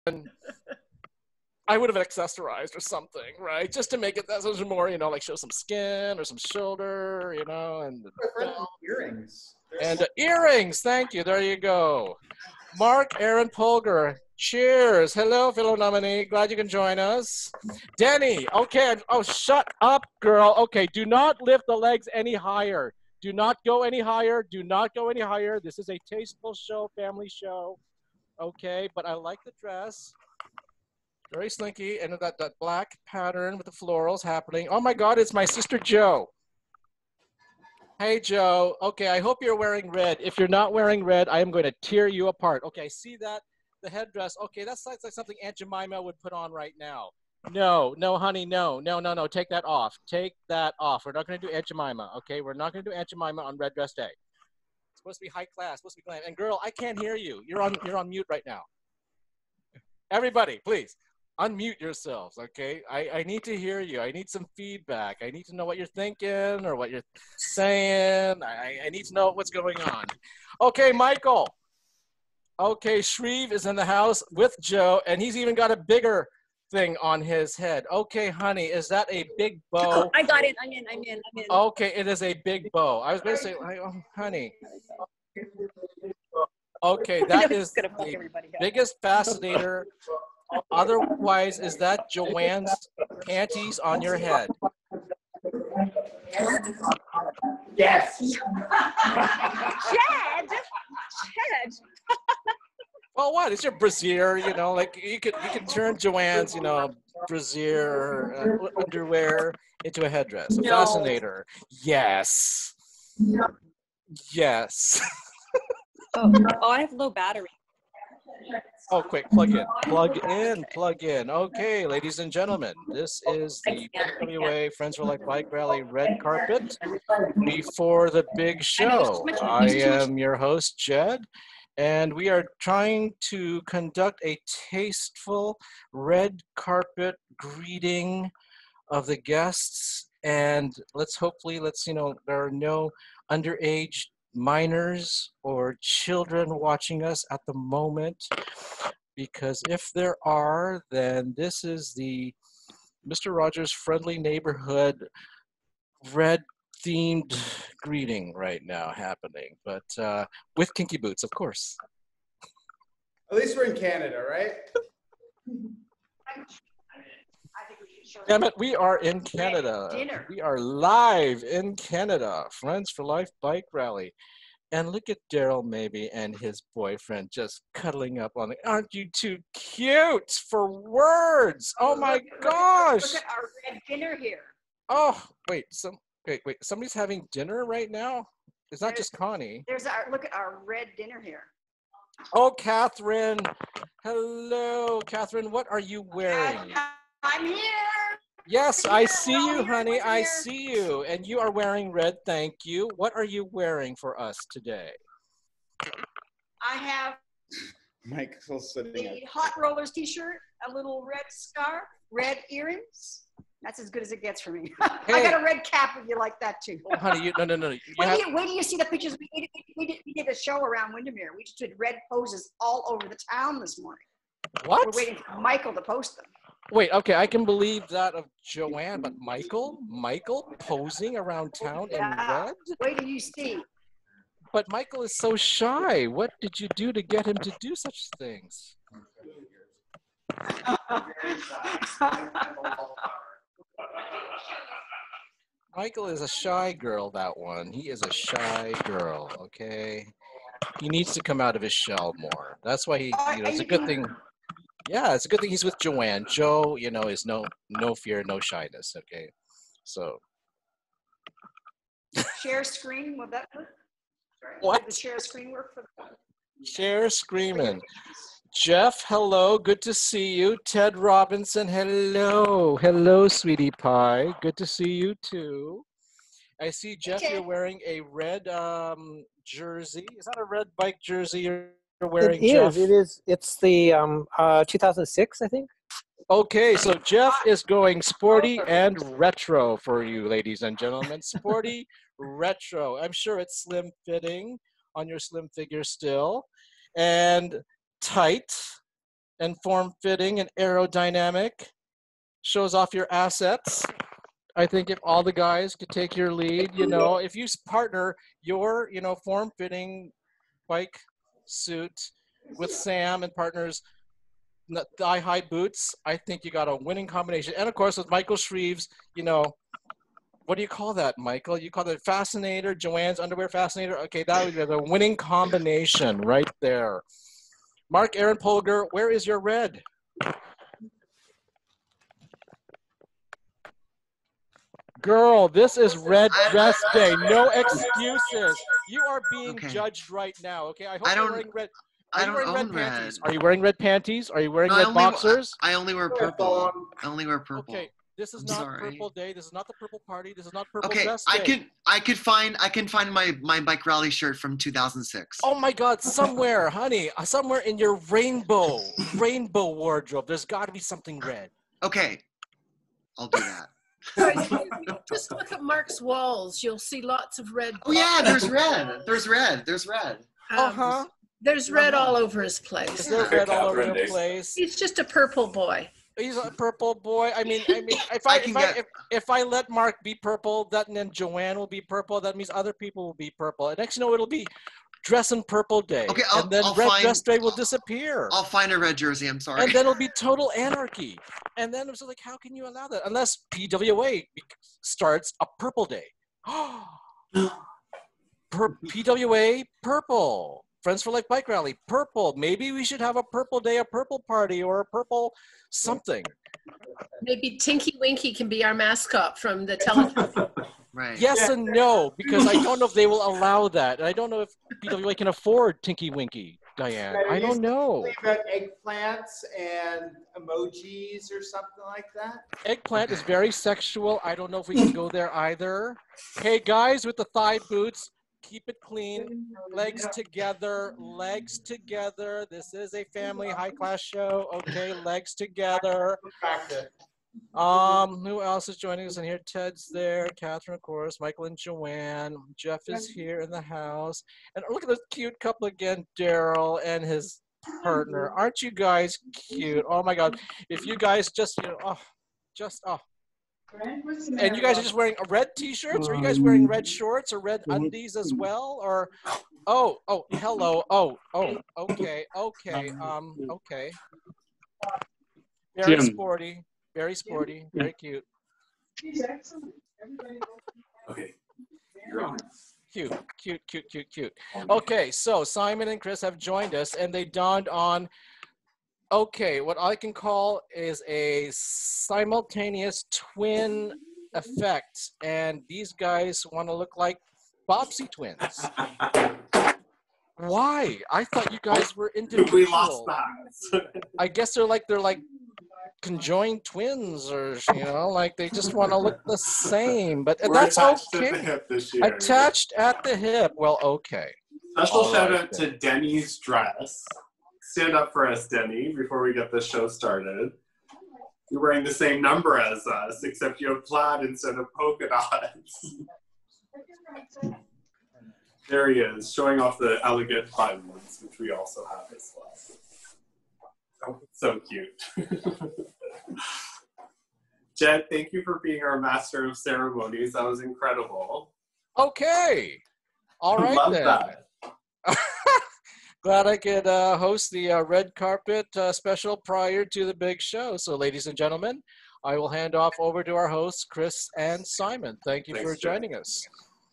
I would have accessorized or something, right? Just to make it that much more, like show some skin or some shoulder, and earrings. And earrings. Thank you. There you go. Mark Aaron Polgar. Cheers. Hello, fellow nominee. Glad you can join us. Denny. Okay. Oh, shut up, girl. Okay. Do not lift the legs any higher. Do not go any higher. Do not go any higher. This is a tasteful show, family show. Okay. But I like the dress. Very slinky. And that black pattern with the florals happening. Oh, my God. It's my sister, Joe. Hey, Joe. Okay, I hope you're wearing red. If you're not wearing red, I am going to tear you apart. Okay, I see that. The headdress. Okay, that's like something Aunt Jemima would put on right now. No, honey, no. Take that off. Take that off. We're not going to do Aunt Jemima, okay? We're not going to do Aunt Jemima on Red Dress Day. It's supposed to be high class, supposed to be glam. And girl, I can't hear you. You're on mute right now. Everybody, please. Unmute yourselves, okay? I need to hear you. I need some feedback. I need to know what you're thinking or what you're saying. I need to know what's going on. Okay, Michael. Okay, Shreve is in the house with Joe, and he's even got a bigger thing on his head. Okay, honey, is that a big bow? Oh, I got it. I'm in. Okay, it is a big bow. I was going to say, oh, honey. Okay, that is the biggest fascinator. Otherwise, is that Joanne's panties on your head? Yes. Chad. Well, what? It's your brassiere, like you could turn Joanne's, brassiere underwear into a headdress. A fascinator. Yes. Yes. Oh, I have low battery. Oh, quick, plug in. Okay, ladies and gentlemen, this is the PWA Friends for Life Bike Rally red carpet before the big show. I am your host, Jed, and we are trying to conduct a tasteful red carpet greeting of the guests, and let's there are no underage minors or children watching us at the moment, because if there are, then this is the Mr. Rogers Friendly Neighborhood red themed greeting right now happening, but with kinky boots, of course. At least we're in Canada, right? Damn it, we are in Canada. We are live in Canada. Friends for Life Bike Rally. And look at Daryl Maybe and his boyfriend just cuddling up on the, aren't you too cute for words? Oh my gosh. Look at our red dinner here. Oh, wait, somebody's having dinner right now? It's not just Connie. Look at our red dinner here. Oh, Catherine. Hello, Catherine. What are you wearing? I'm here. Yes, I see you, honey. I see you. And you are wearing red. Thank you. What are you wearing for us today? I have Michael's sitting the Hot Rollers t-shirt, a little red scarf, red earrings. That's as good as it gets for me. Hey. I got a red cap if you like that too. Oh, honey, no. Wait till you see the pictures. We did a show around Windermere. We just did red poses all over the town this morning. What? We're waiting for Michael to post them. Wait, okay, I can believe that of Joanne, but Michael posing around town in red? Wait till you see. But Michael is so shy. What did you do to get him to do such things? Michael is a shy girl, that one. He is a shy girl, okay? He needs to come out of his shell more. That's why it's a good thing. Yeah, it's a good thing he's with Joanne. Joe, is no fear, no shyness, okay? So. Share screen, will that work? What? Did the share screen work for that? Share screaming. Jeff, hello, good to see you. Ted Robinson, hello. Hello, sweetie pie. Good to see you too. I see, Jeff, you're wearing a red jersey. Is that a red bike jersey you're wearing, Jeff? It is. It's the 2006, I think. Okay, so Jeff is going sporty and retro for you, ladies and gentlemen. Sporty, retro. I'm sure it's slim fitting on your slim figure still. And tight and form-fitting and aerodynamic. Shows off your assets. I think if all the guys could take your lead, you know, if you partner your, you know, form-fitting bike suit with Sam and partners thigh-high boots, I think you got a winning combination. And of course, with Michael Shreve's, you know, what do you call that, Michael? You call it Fascinator, Joanne's underwear Fascinator? Okay, that would be the winning combination right there. Mark Aaron Polger, where is your red? Girl, this is red dress day. No excuses. You are being judged right now, okay? I hope you're wearing red. Are you wearing red panties? Are you wearing red panties? Are you wearing red boxers? I only wear purple. I only wear purple. Okay, this is not purple day. This is not the purple party. This is not purple dress day. I can find my bike rally shirt from 2006. Oh my God, somewhere, honey, somewhere in your rainbow wardrobe, there's got to be something red. Okay, I'll do that. Just look at Mark's walls. You'll see lots of red. Oh yeah, there's red. There's red. There's red. There's red all over his place. There's red all over the place. He's just a purple boy. He's a purple boy. I mean, if I let Mark be purple, then Joanne will be purple. That means other people will be purple. And next, you know, it'll be dress in purple day. Okay, and then red dress day will disappear. I'll find a red jersey. I'm sorry. And then it'll be total anarchy. And then it's like, how can you allow that? Unless PWA starts a purple day. PWA purple. Friends for Life Bike Rally, purple. Maybe we should have a purple day, a purple party, or a purple something. Maybe Tinky Winky can be our mascot from the Teletubbies. Right. Yes and no, because I don't know if they will allow that. And I don't know if PWA can afford Tinky Winky, Diane. I don't know. About eggplants and emojis or something like that. Eggplant is very sexual. I don't know if we can go there either. Hey, guys with the thigh boots, keep it clean. Legs together. Legs together. This is a family high-class show. Okay, legs together. Who else is joining us in here? Ted's there. Catherine, of course. Michael and Joanne. Jeff is here in the house. And look at this cute couple again, Daryl and his partner. Aren't you guys cute? Oh my God. If you guys just, you know, and you guys are just wearing red t-shirts? Are you guys wearing red shorts or red undies as well? Or, oh, hello. Okay. Okay. Very sporty. Very sporty, very cute. Okay, you're on. Cute. Okay, so Simon and Chris have joined us, and they donned on, okay, what I can call is a simultaneous twin effect, and these guys want to look like Bobsy twins. Why? I thought you guys were individual. We lost that. I guess they're like conjoined twins, or you know, like they just want to look the same, but we're that's attached okay. at the hip this year. Attached at the hip. Well, okay. Special shout out to Denny's dress. Stand up for us, Denny, before we get this show started. You're wearing the same number as us, except you have plaid instead of polka dots. There he is, showing off the elegant buttons, which we also have as well. Oh, so cute. Jed, thank you for being our master of ceremonies. That was incredible. Okay. All right. Love then. that. Glad I could host the red carpet special prior to the big show. So, ladies and gentlemen, I will hand off over to our hosts, Chris and Simon. Thank you for joining us.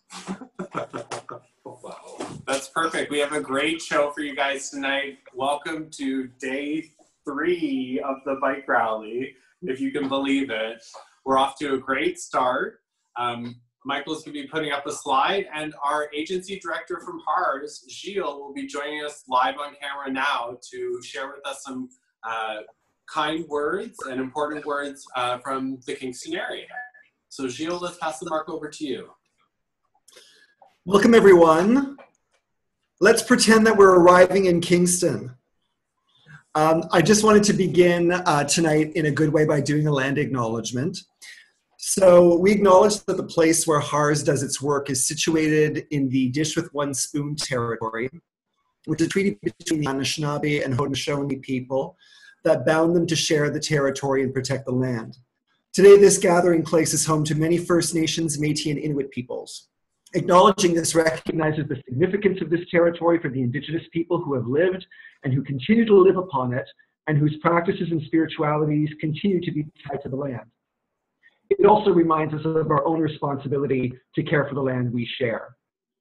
Wow. That's perfect. We have a great show for you guys tonight. Welcome to day 3 of the bike rally, if you can believe it. We're off to a great start. Michael's going to be putting up a slide, and our agency director from HARS, Gilles, will be joining us live on camera now to share with us some kind words and important words from the Kingston area. So Gilles, let's pass the mark over to you. Welcome, everyone. Let's pretend that we're arriving in Kingston. I just wanted to begin tonight in a good way by doing a land acknowledgement. So we acknowledge that the place where HARS does its work is situated in the Dish with One Spoon territory, which is a treaty between the Anishinaabe and Haudenosaunee people that bound them to share the territory and protect the land. Today, this gathering place is home to many First Nations, Métis, and Inuit peoples. Acknowledging this recognizes the significance of this territory for the Indigenous people who have lived and who continue to live upon it, and whose practices and spiritualities continue to be tied to the land. It also reminds us of our own responsibility to care for the land we share.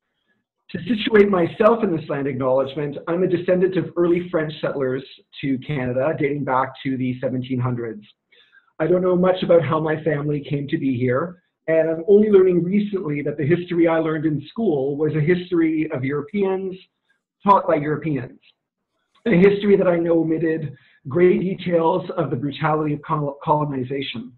To situate myself in this land acknowledgement, I'm a descendant of early French settlers to Canada, dating back to the 1700s. I don't know much about how my family came to be here, and I'm only learning recently that the history I learned in school was a history of Europeans taught by Europeans. A history that I know omitted great details of the brutality of colonization.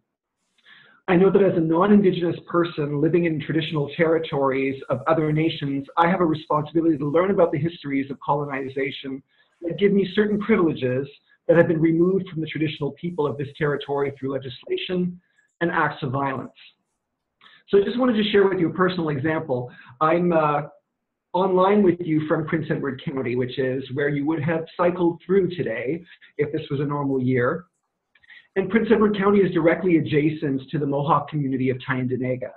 I know that as a non-Indigenous person living in traditional territories of other nations, I have a responsibility to learn about the histories of colonization that give me certain privileges that have been removed from the traditional people of this territory through legislation and acts of violence. So I just wanted to share with you a personal example. I'm online with you from Prince Edward County, which is where you would have cycled through today if this was a normal year. And Prince Edward County is directly adjacent to the Mohawk community of Tyendinaga.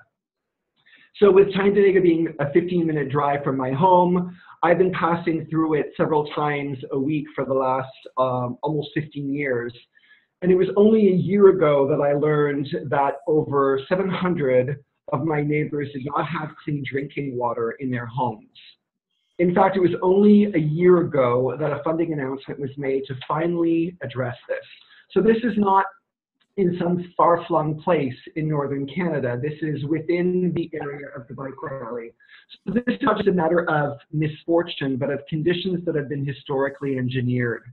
So with Tyendinaga being a 15-minute drive from my home, I've been passing through it several times a week for the last almost 15 years. And it was only a year ago that I learned that over 700 of my neighbors did not have clean drinking water in their homes. In fact, it was only a year ago that a funding announcement was made to finally address this. So this is not in some far-flung place in northern Canada. This is within the area of the bike rally. So this is not just a matter of misfortune, but of conditions that have been historically engineered.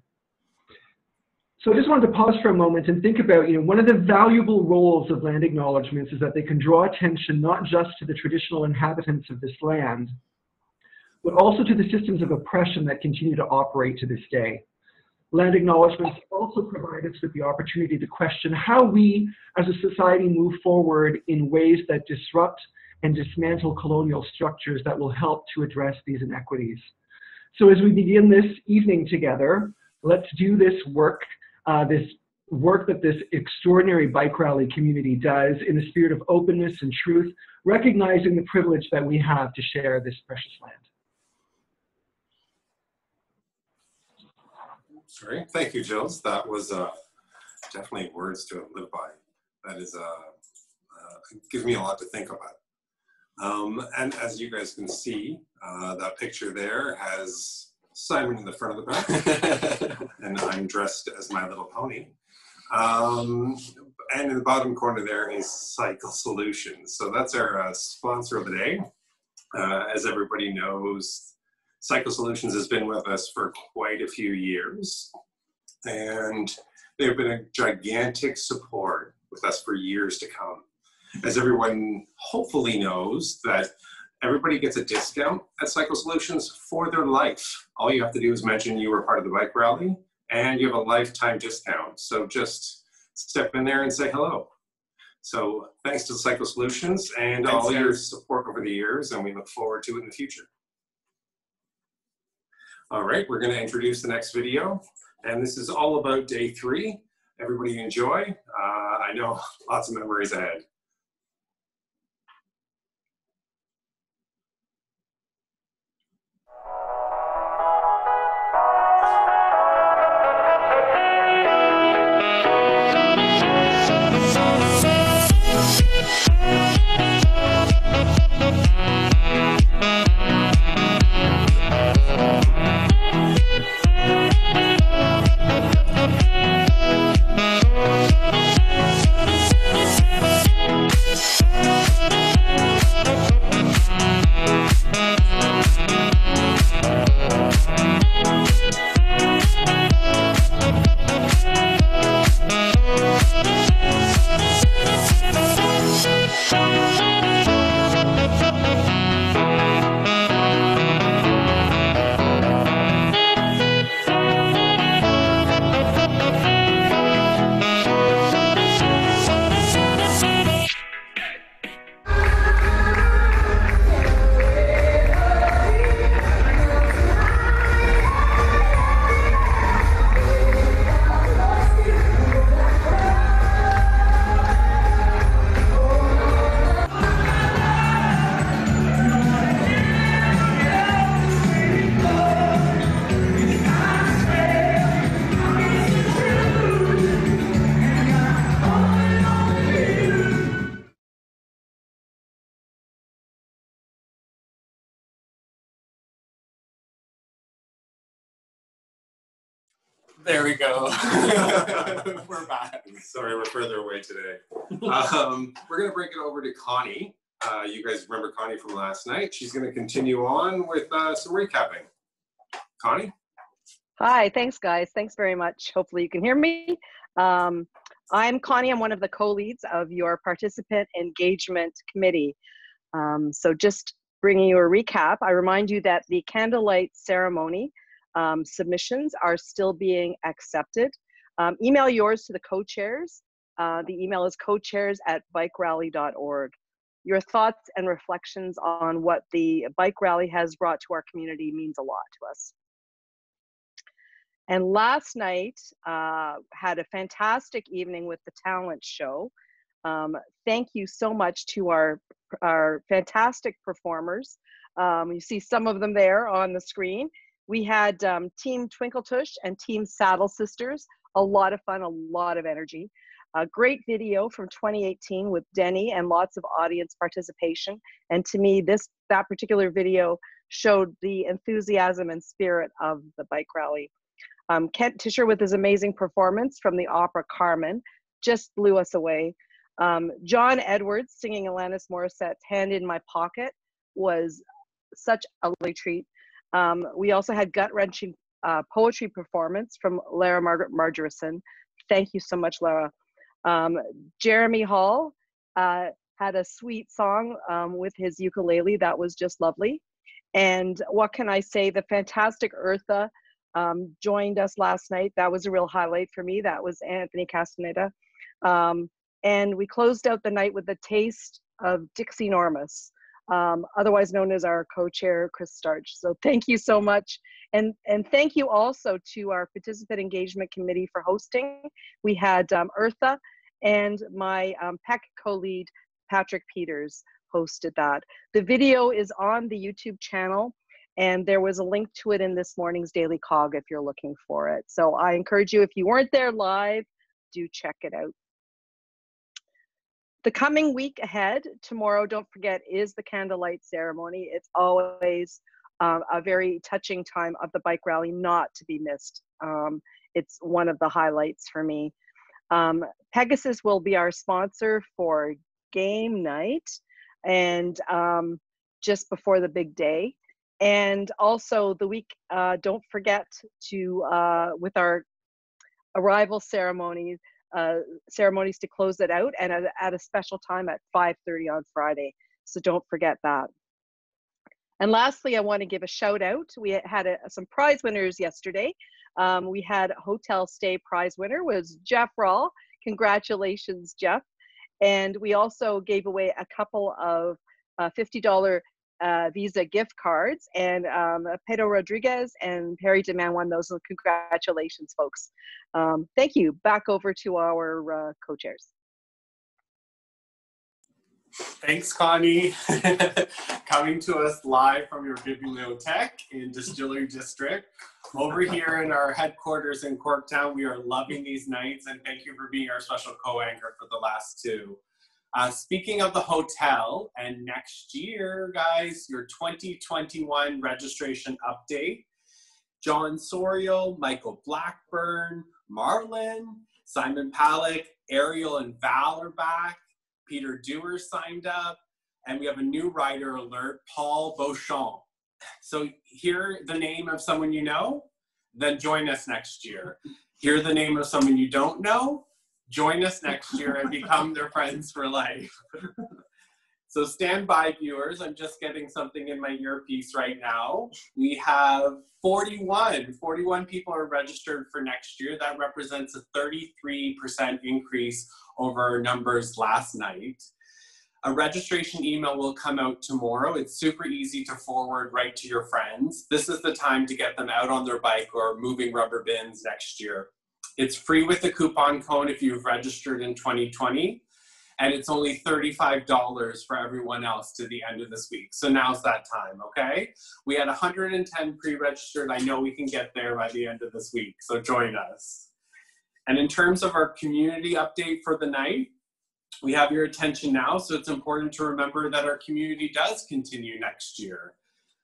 So I just wanted to pause for a moment and think about, one of the valuable roles of land acknowledgements is that they can draw attention not just to the traditional inhabitants of this land, but also to the systems of oppression that continue to operate to this day. Land acknowledgements also provide us with the opportunity to question how we as a society move forward in ways that disrupt and dismantle colonial structures that will help to address these inequities. So as we begin this evening together, let's do this work that this extraordinary bike rally community does in the spirit of openness and truth, recognizing the privilege that we have to share this precious land. Great. Thank you, Jills. That was definitely words to live by. That is, it gives me a lot to think about. And as you guys can see, that picture there has Simon in the front of the back, and I'm dressed as My Little Pony. And in the bottom corner there is Cycle Solutions. So that's our sponsor of the day. As everybody knows, Cycle Solutions has been with us for quite a few years, and they've been a gigantic support with us for years to come. As everyone hopefully knows, that everybody gets a discount at Cycle Solutions for their life. All you have to do is mention you were part of the bike rally, and you have a lifetime discount. So just step in there and say hello. So thanks to Cycle Solutions and all your support over the years, and we look forward to it in the future. All right, we're going to introduce the next video, and this is all about day 3. Everybody enjoy. I know lots of memories ahead. There we go. We're back. Sorry, we're further away today. We're going to break it over to Connie. You guys remember Connie from last night. She's going to continue on with some recapping. Connie? Hi, thanks guys. Thanks very much. Hopefully you can hear me. I'm Connie. I'm one of the co-leads of your participant engagement committee. So just bringing you a recap, I remind you that the candlelight ceremony submissions are still being accepted. Email yours to the co-chairs. The email is cochairs@bikerally.org. Your thoughts and reflections on what the bike rally has brought to our community means a lot to us. And last night, had a fantastic evening with the talent show. Thank you so much to our fantastic performers. You see some of them there on the screen. We had Team Twinkletush and Team Saddle Sisters. A lot of fun, a lot of energy. A great video from 2018 with Denny and lots of audience participation. And to me, that particular video showed the enthusiasm and spirit of the bike rally. Kent Tischer with his amazing performance from the opera Carmen just blew us away. John Edwards singing Alanis Morissette's Hand in My Pocket was such a lovely treat. We also had gut-wrenching poetry performance from Lara Margaret Margerison. Thank you so much, Lara. Jeremy Hall had a sweet song with his ukulele that was just lovely. And what can I say, the fantastic Eartha joined us last night. That was a real highlight for me. That was Anthony Castaneda. And we closed out the night with the taste of Dixie Normus, otherwise known as our co-chair, Chris Starch. So thank you so much. And thank you also to our Participant Engagement Committee for hosting. We had Eartha and my PEC co-lead, Patrick Peters, hosted that. The video is on the YouTube channel, and there was a link to it in this morning's Daily Cog if you're looking for it. So I encourage you, if you weren't there live, do check it out. The coming week ahead, tomorrow, don't forget, is the candlelight ceremony. It's always a very touching time of the bike rally, not to be missed. It's one of the highlights for me. Pegasus will be our sponsor for game night and just before the big day. And also the week, don't forget to, with our arrival ceremonies to close it out, and at a special time at 5:30 on Friday. So don't forget that. And lastly, I want to give a shout out. We had some prize winners yesterday. We had a hotel stay prize winner was Jeff Rawl. Congratulations, Jeff. And we also gave away a couple of $50 Visa gift cards, and Pedro Rodriguez and Perry DeMan won those. So congratulations, folks. Thank you. Back over to our co-chairs. Thanks, Connie. Coming to us live from your bibliothèque in Distillery District. Over here in our headquarters in Corktown, we are loving these nights, and thank you for being our special co-anchor for the last two. Speaking of the hotel, and next year, guys, your 2021 registration update. John Sorio, Michael Blackburn, Marlon, Simon Palick, Ariel and Val are back. Peter Dewar signed up, and we have a new rider alert, Paul Beauchamp. So hear the name of someone you know, then join us next year. Hear the name of someone you don't know, join us next year and become their friends for life. So stand by, viewers. I'm just getting something in my earpiece right now. We have 41 people are registered for next year. That represents a 33% increase over our numbers last night. A registration email will come out tomorrow. It's super easy to forward right to your friends. This is the time to get them out on their bike or moving rubber bins next year. It's free with a coupon code if you've registered in 2020. And it's only $35 for everyone else to the end of this week. So now's that time, okay? We had 110 pre-registered. I know we can get there by the end of this week, so join us. And in terms of our community update for the night, we have your attention now, so it's important to remember that our community does continue next year.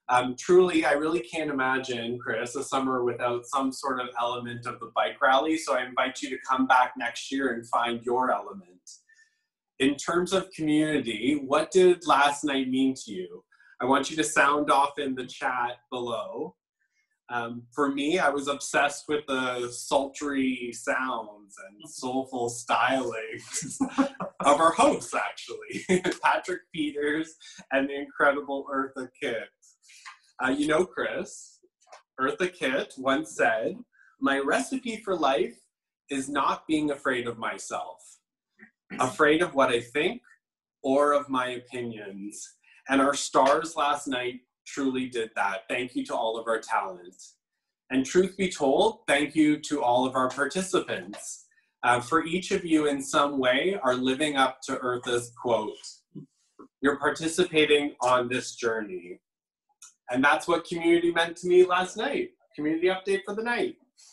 Truly, I really can't imagine, Chris, a summer without some sort of element of the bike rally. So I invite you to come back next year and find your element. In terms of community, what did last night mean to you? I want you to sound off in the chat below. For me, I was obsessed with the sultry sounds and soulful stylings of our hosts, actually, Patrick Peters and the incredible Eartha Kitt. You know, Chris, Eartha Kitt once said, "My recipe for life is not being afraid of myself, afraid of what I think or of my opinions." And our stars last night truly did that. Thank you to all of our talent. And truth be told, thank you to all of our participants. For each of you in some way are living up to Eartha's quote. You're participating on this journey. And that's what community meant to me last night. Community update for the night.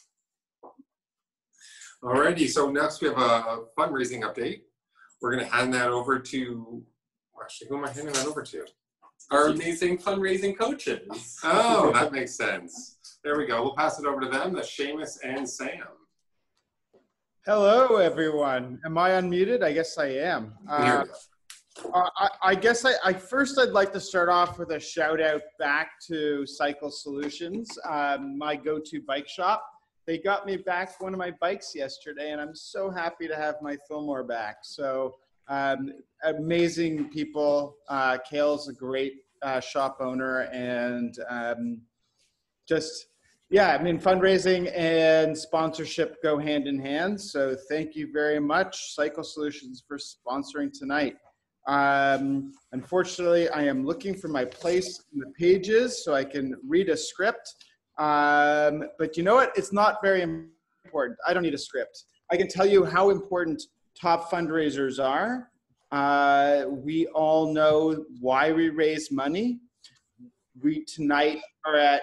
Alrighty, so next we have a fundraising update. We're going to hand that over to, actually, who am I handing that over to? Our amazing fundraising coaches. Oh, that makes sense. There we go. We'll pass it over to them, that's Seamus and Sam. Hello, everyone. Am I unmuted? I guess I am. I guess I'd like to start off with a shout out back to Cycle Solutions, my go-to bike shop. They got me back one of my bikes yesterday, and I'm so happy to have my Fillmore back. So amazing people. Kale's a great shop owner, and yeah, I mean, fundraising and sponsorship go hand in hand. So thank you very much, Cycle Solutions, for sponsoring tonight. Unfortunately, I am looking for my place in the pages so I can read a script. But you know what? It's not very important. I don't need a script. I can tell you how important top fundraisers are. We all know why we raise money. We tonight are at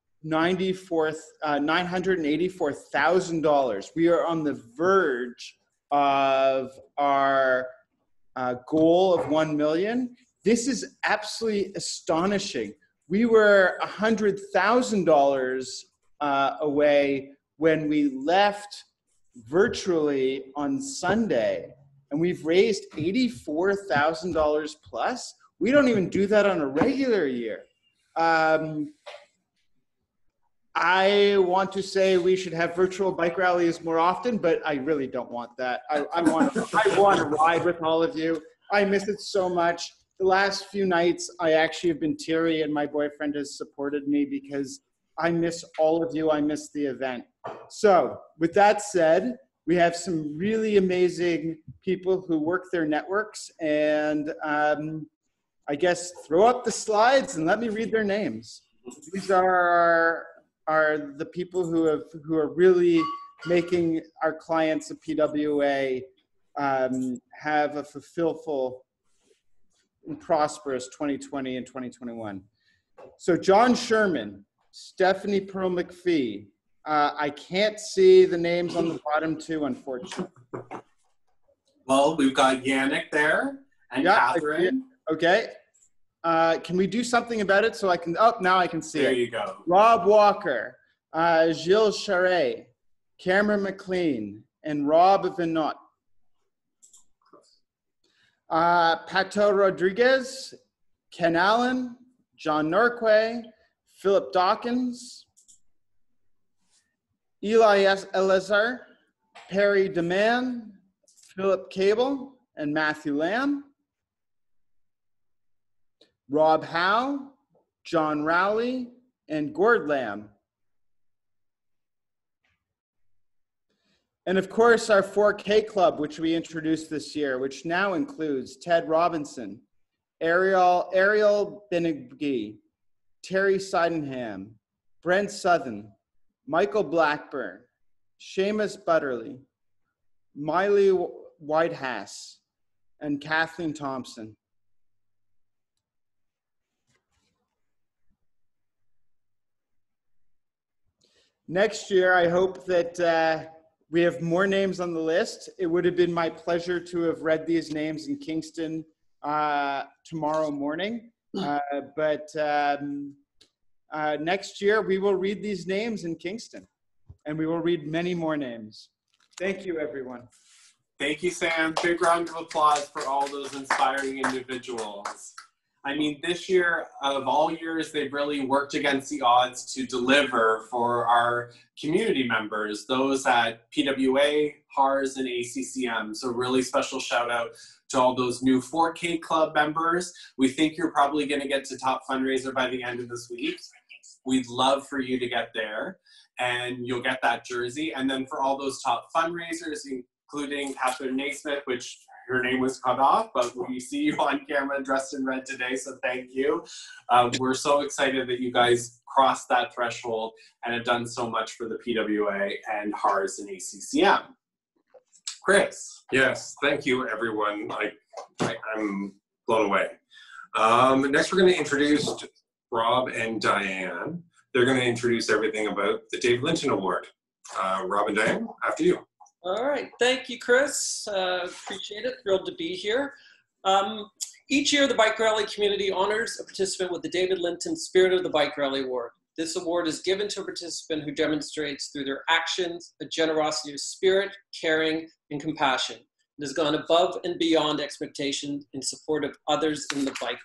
$984,000. We are on the verge of our goal of 1 million. This is absolutely astonishing. We were $100,000 away when we left virtually on Sunday, and we've raised $84,000 plus. We don't even do that on a regular year. I want to say we should have virtual bike rallies more often, but I really don't want that. I want to ride with all of you. I miss it so much. The last few nights, I actually have been teary, and my boyfriend has supported me because I miss all of you. I miss the event. So with that said, we have some really amazing people who work their networks, and I guess throw up the slides and let me read their names. These are the people who are really making our clients at PWA have a fulfillful and prosperous 2020 and 2021. So John Sherman, Stephanie Pearl McPhee. I can't see the names on the bottom two, unfortunately. Well, we've got Yannick there and Catherine. Okay. Can we do something about it so I can, oh, now I can see it. There you go. Rob Walker, Gilles Charret, Cameron McLean, and Rob Vinot. Pato Rodriguez, Ken Allen, John Norquay, Philip Dawkins, Eli Elazar, Perry DeMann, Philip Cable, and Matthew Lamb. Rob Howe, John Rowley, and Gord Lamb. And of course, our 4K Club, which we introduced this year, which now includes Ted Robinson, Ariel Benegui, Terry Sydenham, Brent Southern, Michael Blackburn, Seamus Butterly, Miley Whitehass, and Kathleen Thompson. Next year, I hope that we have more names on the list. It would have been my pleasure to have read these names in Kingston tomorrow morning. But next year we will read these names in Kingston, and we will read many more names. Thank you, everyone. Thank you, Sam. Big round of applause for all those inspiring individuals. I mean, this year, of all years, they've really worked against the odds to deliver for our community members, those at PWA, HARS, and ACCM. So really special shout out to all those new 4K Club members. We think you're probably gonna get to top fundraiser by the end of this week. We'd love for you to get there, and you'll get that jersey. And then for all those top fundraisers, including Catherine Naismith, which her name was cut off, but we see you on camera dressed in red today, so thank you. We're so excited that you guys crossed that threshold and have done so much for the PWA and HARS and ACCM. Chris. Yes, thank you, everyone. I'm blown away. Next, we're going to introduce Rob and Diane. They're going to introduce everything about the David Linton Award. Rob and Diane, after you. All right, thank you, Chris. Appreciate it, thrilled to be here. Each year, the Bike Rally community honors a participant with the David Linton Spirit of the Bike Rally Award. This award is given to a participant who demonstrates through their actions a generosity of spirit, caring, and compassion, and has gone above and beyond expectation in support of others in the bike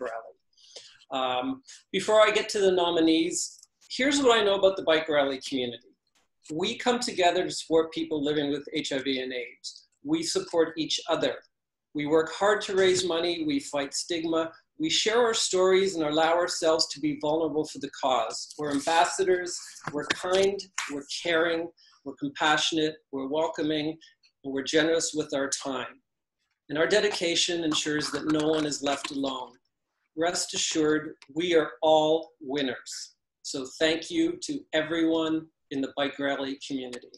rally. Before I get to the nominees, here's what I know about the bike rally community. We come together to support people living with HIV and AIDS. We support each other. We work hard to raise money. We fight stigma. We share our stories and allow ourselves to be vulnerable for the cause. We're ambassadors. We're kind. We're caring. We're compassionate. We're welcoming. And we're generous with our time. And our dedication ensures that no one is left alone. Rest assured, we are all winners. So thank you to everyone in the bike rally community.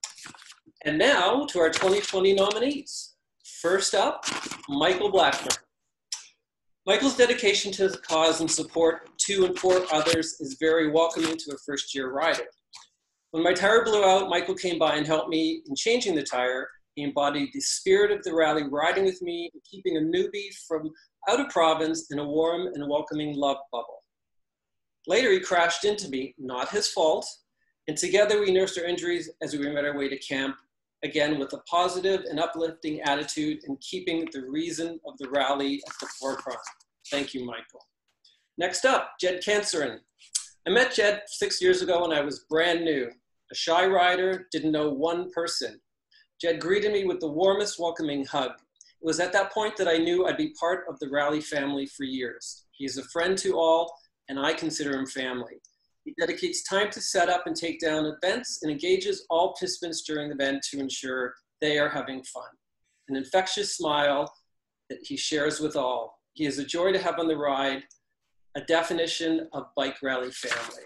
And now to our 2020 nominees. First up, Michael Blackburn. Michael's dedication to the cause and support to and for others is very welcoming to a first-year rider. When my tire blew out, Michael came by and helped me in changing the tire. He embodied the spirit of the rally, riding with me and keeping a newbie from out of province in a warm and welcoming love bubble. Later, he crashed into me, not his fault, and together we nursed our injuries as we made our way to camp, again with a positive and uplifting attitude and keeping the reason of the rally at the forefront. Thank you, Michael. Next up, Jed Cancerin. I met Jed 6 years ago when I was brand new, a shy rider, didn't know one person. Jed greeted me with the warmest welcoming hug. It was at that point that I knew I'd be part of the rally family for years. He is a friend to all, and I consider him family. He dedicates time to set up and take down events and engages all participants during the event to ensure they are having fun. An infectious smile that he shares with all. He is a joy to have on the ride, a definition of bike rally family.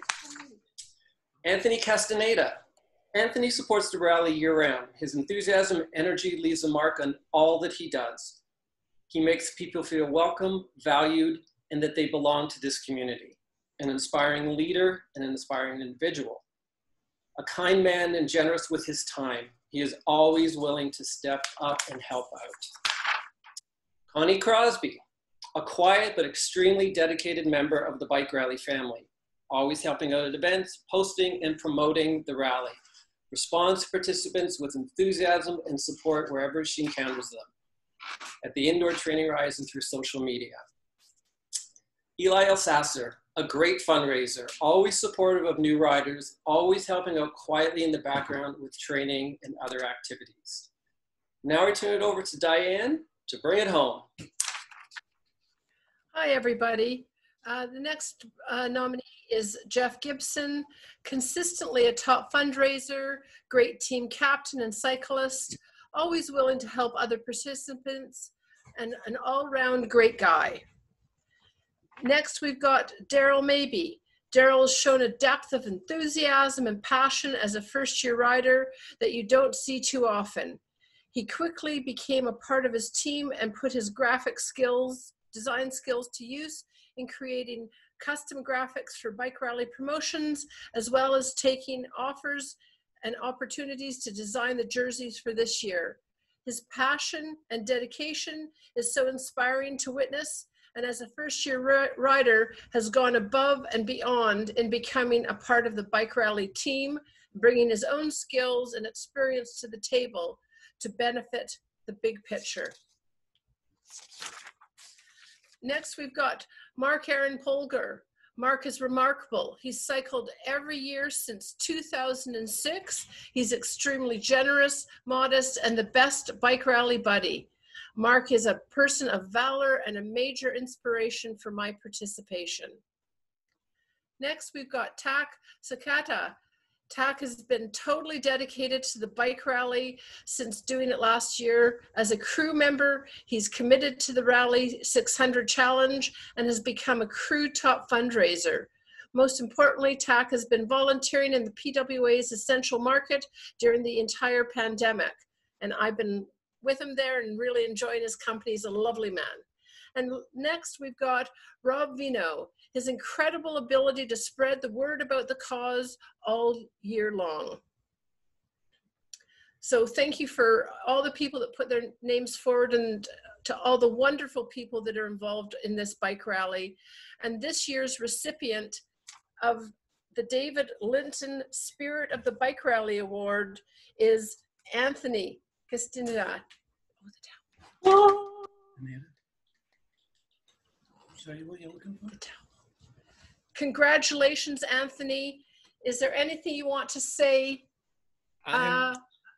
Anthony Castaneda. Anthony supports the rally year-round. His enthusiasm and energy leaves a mark on all that he does. He makes people feel welcome, valued, and that they belong to this community. An inspiring leader and an inspiring individual. A kind man and generous with his time. He is always willing to step up and help out. Connie Crosby, a quiet but extremely dedicated member of the bike rally family, always helping out at events, posting and promoting the rally. Responds to participants with enthusiasm and support wherever she encounters them, at the indoor training rides and through social media. Eli Elsasser, a great fundraiser, always supportive of new riders, always helping out quietly in the background with training and other activities. Now I turn it over to Diane to bring it home. Hi, everybody. The next nominee is Jeff Gibson, consistently a top fundraiser, great team captain and cyclist, always willing to help other participants, and an all-round great guy. Next, we've got Daryl Maybe. Daryl has shown a depth of enthusiasm and passion as a first-year rider that you don't see too often. He quickly became a part of his team and put his graphic skills, design skills to use in creating custom graphics for bike rally promotions, as well as taking offers and opportunities to design the jerseys for this year. His passion and dedication is so inspiring to witness, and as a first-year rider has gone above and beyond in becoming a part of the bike rally team, bringing his own skills and experience to the table to benefit the big picture. Next, we've got Mark Aaron Polgar. Mark is remarkable. He's cycled every year since 2006. He's extremely generous, modest, and the best bike rally buddy. Mark is a person of valor and a major inspiration for my participation. Next, we've got Tak Sakata. Tak has been totally dedicated to the bike rally since doing it last year. As a crew member, he's committed to the Rally 600 Challenge and has become a crew top fundraiser. Most importantly, Tak has been volunteering in the PWA's Essential Market during the entire pandemic. And I've been with him there and really enjoying his company. He's a lovely man. And next, we've got Rob Vino. His incredible ability to spread the word about the cause all year long. So thank you for all the people that put their names forward and to all the wonderful people that are involved in this bike rally. And this year's recipient of the David Linton Spirit of the Bike Rally Award is Anthony Castaneda. Sorry, what are you looking for? Congratulations, Anthony. Is there anything you want to say tonight?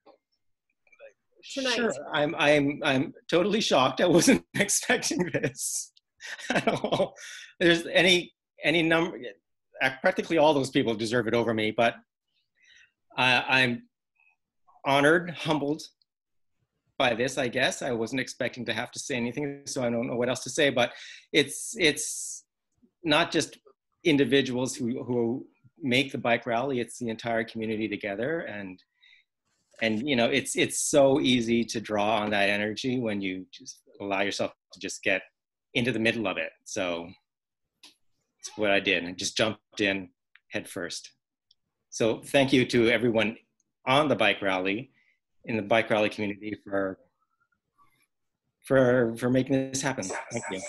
Sure. I'm totally shocked. I wasn't expecting this at all. There's any number, practically all those people deserve it over me, but I'm honored, humbled by this, I guess. I wasn't expecting to have to say anything, so I don't know what else to say, but it's not just individuals who make the bike rally, it's the entire community together, and you know, it's so easy to draw on that energy when you just allow yourself to just get into the middle of it. So that's what I did. I just jumped in head first. So thank you to everyone on the bike rally, in the bike rally community, for making this happen. Thank you.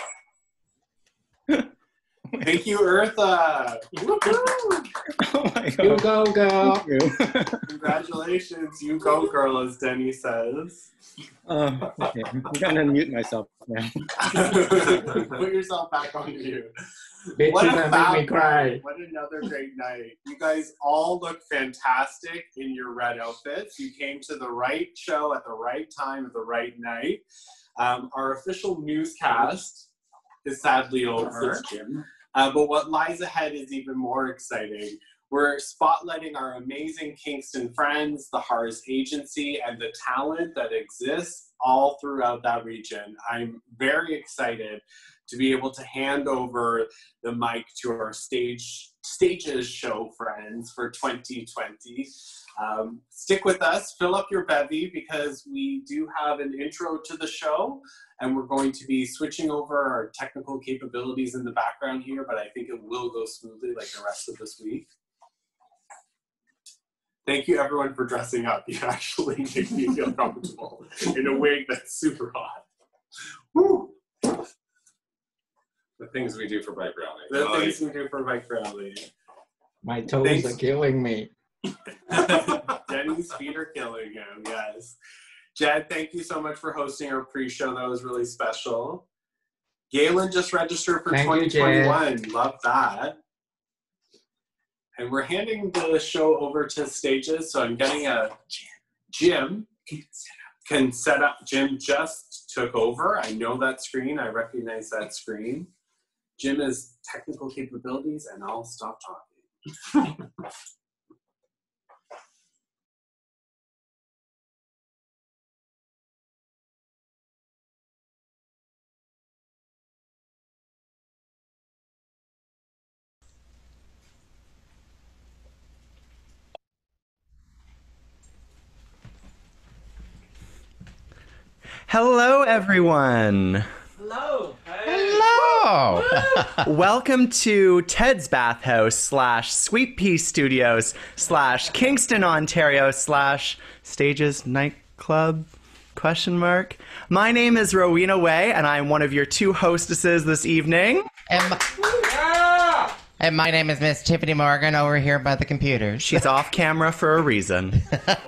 Thank you, Eartha. Oh my God. You go, girl. Thank you. Congratulations, you go, girl, as Denny says. Okay. I'm gonna unmute myself now. Put yourself back on mute. Bitches What a that fab make me cry. night. What another great night. You guys all look fantastic in your red outfits. You came to the right show at the right time at the right night. Our official newscast is sadly over. But what lies ahead is even more exciting. We're spotlighting our amazing Kingston friends, the HARS agency, and the talent that exists all throughout that region. I'm very excited to be able to hand over the mic to our Stages show friends for 2020. Stick with us, fill up your bevy, because we do have an intro to the show, and we're going to be switching over our technical capabilities in the background here, but I think it will go smoothly like the rest of this week. Thank you everyone for dressing up. You actually make me feel comfortable in a wig that's super hot. Woo! The things we do for bike rally. The things we do for bike rally. My toes are killing me. Denny's feet are killing him, yes. Jed, thank you so much for hosting our pre-show. That was really special. Galen just registered for 2021. Love that. And we're handing the show over to Stages. So I'm getting a Jim can set up. Jim just took over. I know that screen. I recognize that screen. Jim has technical capabilities, and I'll stop talking. Hello, everyone. Hello. Hello. Welcome to Ted's Bathhouse / Sweet Pea Studios / Kingston, Ontario / Stages Nightclub. Question mark. My name is Rowena Way, and I'm one of your 2 hostesses this evening. And my name is Miss Tiffany Morgan over here by the computers. She's off camera for a reason.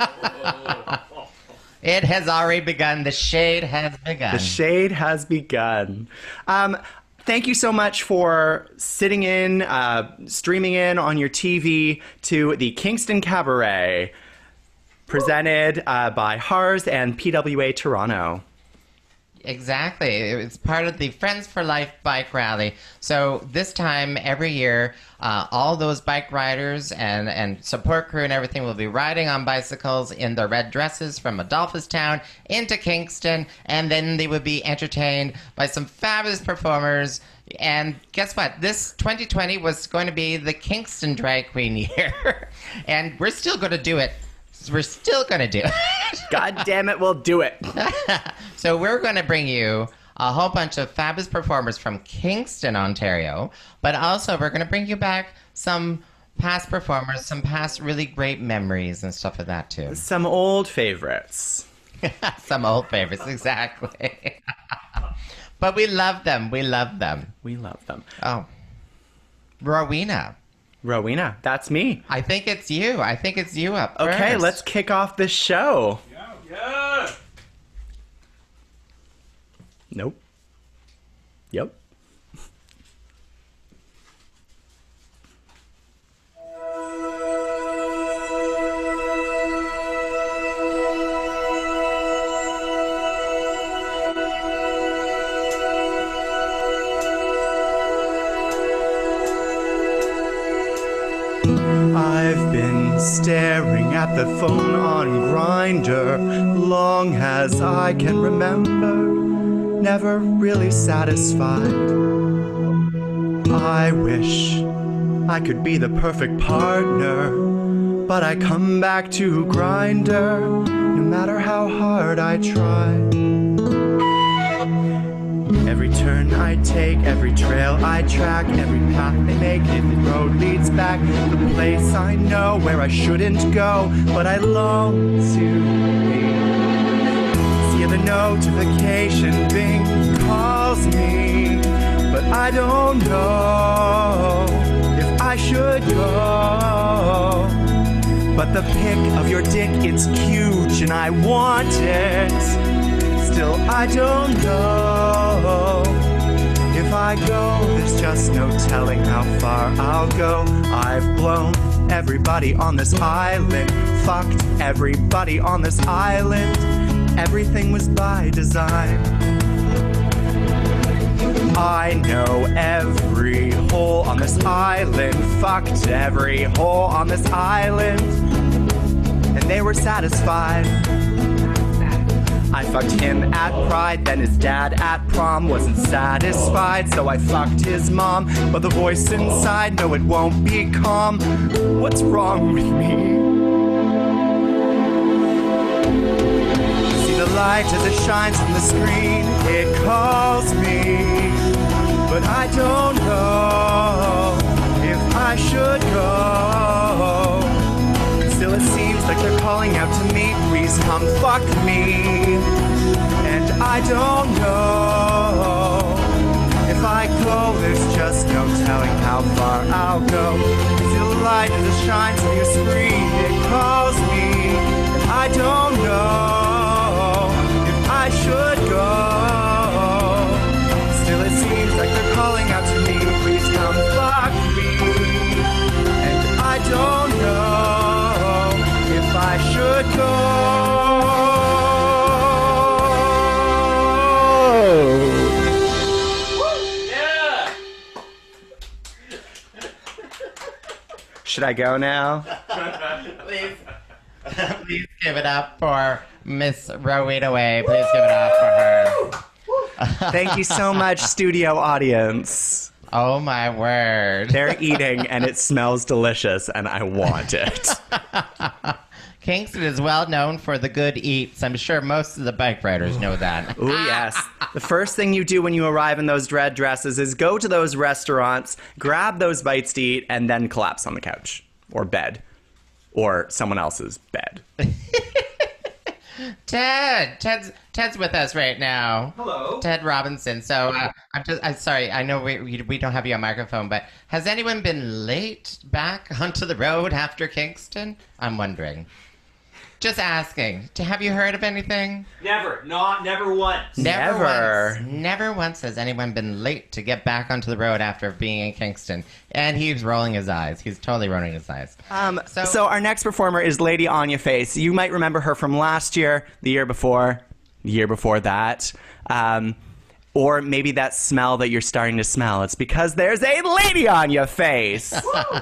It has already begun. The shade has begun. The shade has begun. Thank you so much for sitting in, streaming in on your TV to the Kingston Cabaret, presented by HARS and PWA Toronto. Exactly. It's part of the Friends for Life bike rally. So this time every year, all those bike riders and support crew and everything will be riding on bicycles in their red dresses from Adolphustown into Kingston, and then they will be entertained by some fabulous performers. And guess what? This 2020 was going to be the Kingston Drag Queen year, and we're still going to do it. We're still going to do it. God damn it, we'll do it. So we're going to bring you a whole bunch of fabulous performers from Kingston, Ontario, but also we're going to bring you back some past performers, some past really great memories and stuff like that too. Some old favorites. Some old favorites, exactly. But we love them. We love them. We love them. Oh. Rowena. Rowena, that's me. I think it's you. I think it's you up first. Okay, let's kick off this show. Yeah. Nope. Yep. I've been staring at the phone on Grindr long as I can remember, never really satisfied. I wish I could be the perfect partner, but I come back to Grindr no matter how hard I try. Every turn I take, every trail I track, every path they make, if the road leads back to the place I know where I shouldn't go, but I long to be. See the notification Bing calls me, but I don't know if I should go. But the pic of your dick, it's huge and I want it. Still, I don't know if I go. There's just no telling how far I'll go. I've blown everybody on this island, fucked everybody on this island. Everything was by design. I know every hole on this island, fucked every hole on this island, and they were satisfied. I fucked him at Pride, then his dad at prom wasn't satisfied, so I fucked his mom. But the voice inside, no, it won't be calm. What's wrong with me? See the light as it shines from the screen, it calls me, but I don't know if I should go. Still it seems like they're calling out to me, please come fuck me. And I don't know if I go, there's just no telling how far I'll go. See the light as it shines from your screen, it calls me, and I don't know if I should go. Still it seems like they're calling out to me, please come fuck me. And I don't know if I should go. Yeah. Should I go now? Please give it up for Miss Rowena Way. Please give it up for her. Thank you so much, studio audience. Oh my word. They're eating and it smells delicious and I want it. Kingston is well known for the good eats. I'm sure most of the bike riders know that. Oh, yes. The first thing you do when you arrive in those red dresses is go to those restaurants, grab those bites to eat, and then collapse on the couch or bed or someone else's bed. Ted's with us right now. Hello. Ted Robinson. So I'm sorry. I know we don't have you on microphone, but has anyone been late back onto the road after Kingston? I'm wondering. Just asking. Have you heard of anything? Never. Never once. Never once has anyone been late to get back onto the road after being in Kingston. And he's rolling his eyes. He's totally rolling his eyes. So our next performer is Lady Anya Face. You might remember her from last year, the year before that. Or maybe that smell that you're starting to smell. It's because there's a lady on your face.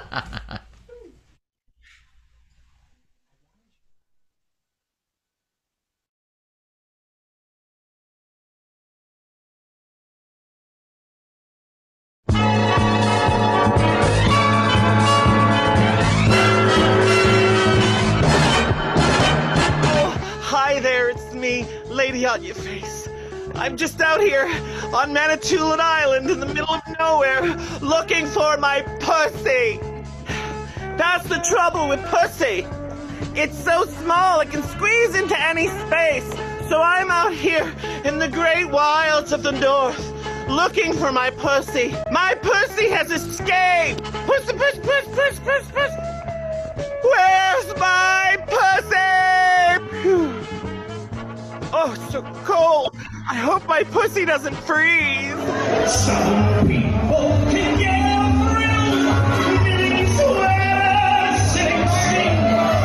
Hi there, it's me, Lady on Your Face. I'm just out here on Manitoulin Island in the middle of nowhere looking for my pussy. That's the trouble with pussy. It's so small it can squeeze into any space. So I'm out here in the great wilds of the north looking for my pussy. My pussy has escaped. Pussy, puss, puss, puss, puss, puss. Where's my pussy? Phew. Oh, it's so cold. I hope my pussy doesn't freeze. Some people can get through living sweat, sing, sing.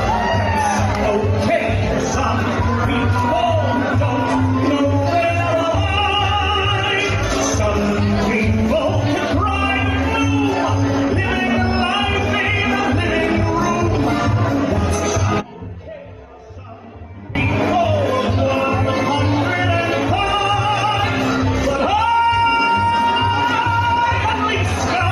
Okay, some people don't know where to hide. Some people can cry blue, living a life in a living room. At least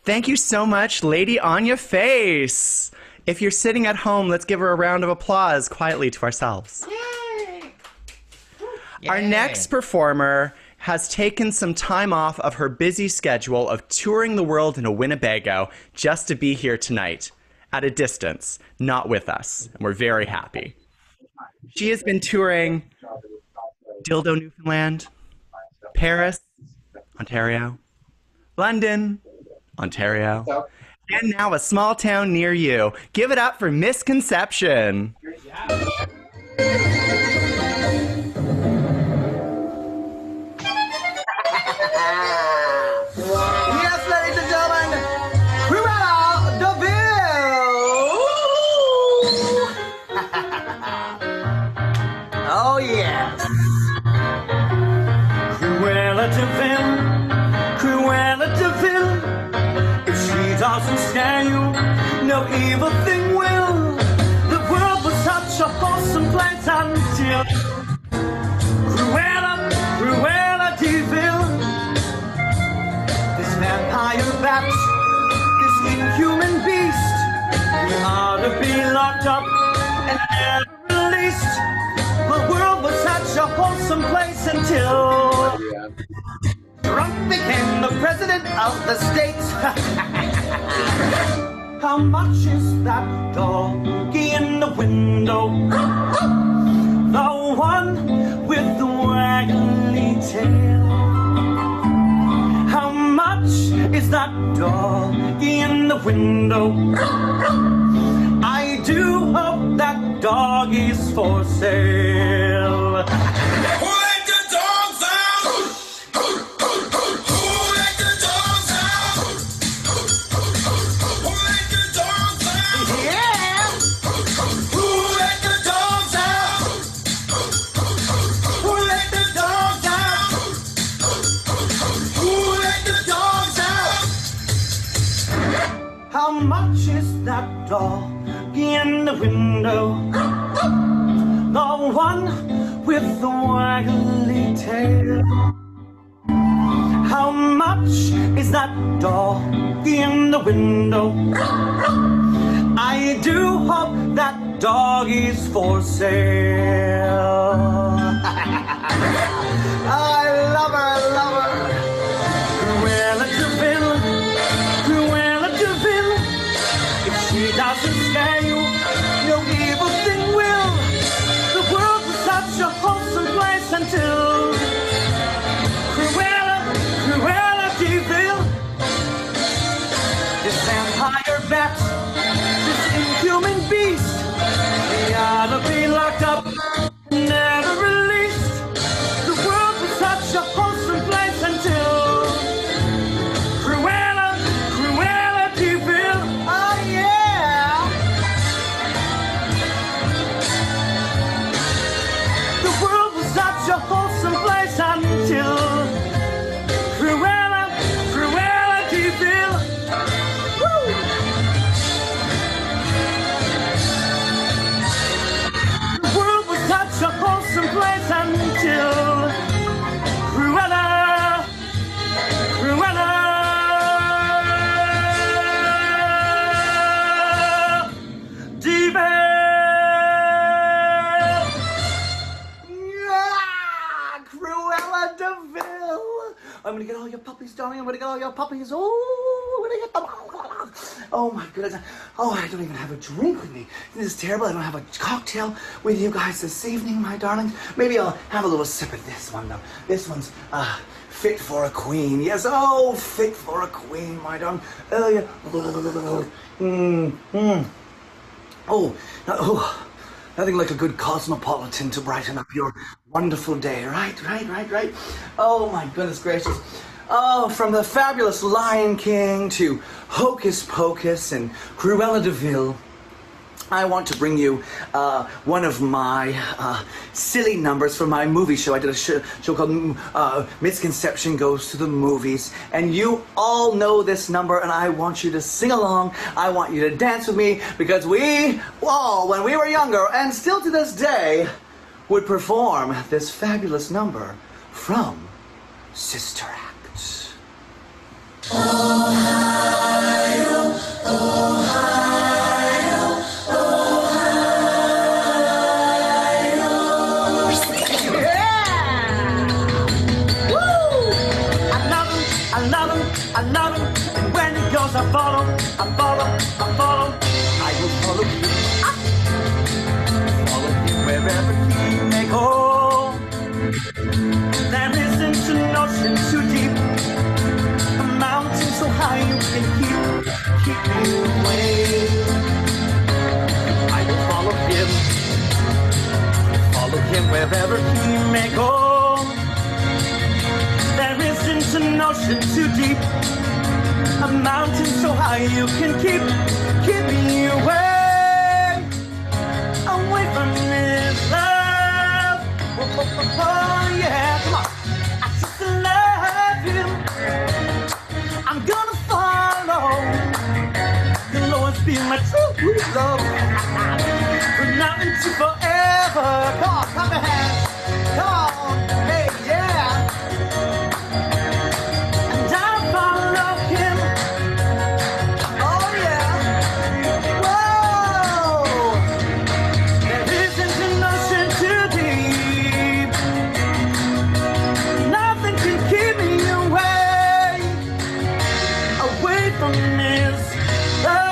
Thank you so much, Lady Anya Face. If you're sitting at home, let's give her a round of applause quietly to ourselves. Yay! Our next performer has taken some time off of her busy schedule of touring the world in a Winnebago just to be here tonight, at a distance, not with us, and we're very happy. She has been touring Dildo, Newfoundland, Paris, Ontario, London, Ontario, and now a small town near you. Give it up for Misconception. Yes, ladies and gentlemen, Cruella de Vil. Oh, yes. Cruella de Vil, Cruella de Vil. If she doesn't scare you, no evil thing will. The world was such a wholesome place until Cruella, Cruella de Vil. This vampire bat, this inhuman beast, he ought to be locked up and never released. The world was such a wholesome place until Trump became the president of the States. How much is that doggy in the window? The one with the waggly tail. How much is that doggy in the window? I do hope that doggy's for sale. Who let the dogs out? Who let the dogs out? Who let the dogs out? Yeah! Who let the dogs out? Who let the dogs out? Who let the dogs out? How much is that doggy in the window? The one with the waggly tail. How much is that doggy in the window? I do hope that doggy's for sale. I love her, I love her. Cruella de Vil, Cruella de Vil. If she doesn't scare you, no evil thing will. The world was such a wholesome place until Cruella, Cruella de Vil. This vampire bat, this inhuman beast, he ought to be locked up, never released. The world was such a wholesome place until Cruella, Cruella de Vil. Oh yeah! The world was such a wholesome place until Cruella, Cruella de Vil. Woo! The world was such a wholesome place until Cruella, Cruella de Vil. Yeah, Cruella de Vil. I'm gonna get all your puppies, darling. I'm gonna get all your puppies. Oh, I'm gonna get them. Oh my goodness. Oh, I don't even have a drink with me. This is terrible. I don't have a cocktail with you guys this evening, my darlings. Maybe I'll have a little sip of this one though. This one's fit for a queen. Yes, oh, fit for a queen, my darling. Oh yeah. Oh, nothing like a good cosmopolitan to brighten up your wonderful day. Right. Oh my goodness gracious. Oh, from the fabulous Lion King to Hocus Pocus and Cruella de Vil, I want to bring you one of my silly numbers from my movie show. I did a show called Misconception Goes to the Movies. And you all know this number, and I want you to sing along. I want you to dance with me, because we all, when we were younger, and still to this day, would perform this fabulous number from Sister Act. Oh, I follow, I follow, I follow. I will follow him. Follow him wherever he may go. There isn't an ocean too deep, a mountain so high you can keep me away. I will follow him wherever he may go. There isn't an ocean too deep, a mountain so high you can keep me away from his love. Oh, yeah, come on. I just love him. I'm gonna follow. You'll always be my true love. From now into forever. Come on, clap your hands. Come on, hey, yeah. And I follow him. Oh yeah. Whoa. There isn't an ocean too deep. Nothing can keep me away from his love.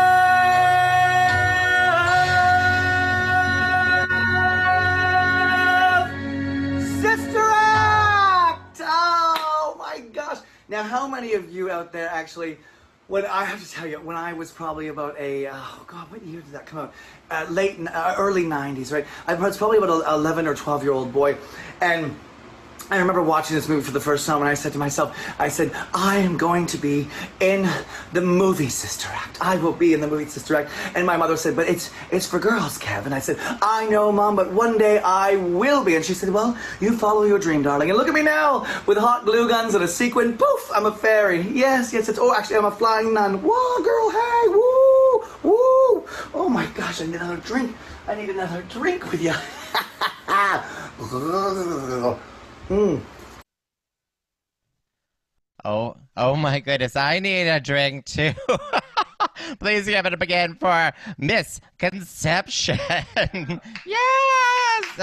Sister Act! Oh my gosh. Now, how many of you out there actually, when I have to tell you, when I was probably about oh God, what year did that come out? Early 90s, right? I was probably about an 11 or 12-year-old boy. And I remember watching this movie for the first time, and I said to myself, I am going to be in the movie Sister Act. I will be in the movie Sister Act. And my mother said, but it's for girls, Kev. And I said, I know, Mom, but one day I will be. And she said, well, you follow your dream, darling. And look at me now, with hot glue guns and a sequin. Poof, I'm a fairy. Yes, actually, I'm a flying nun. Whoa, girl, hey, woo, woo. Oh my gosh, I need another drink. I need another drink with you. Oh my goodness, I need a drink too. Please give it up again for Miss Conception. Yes!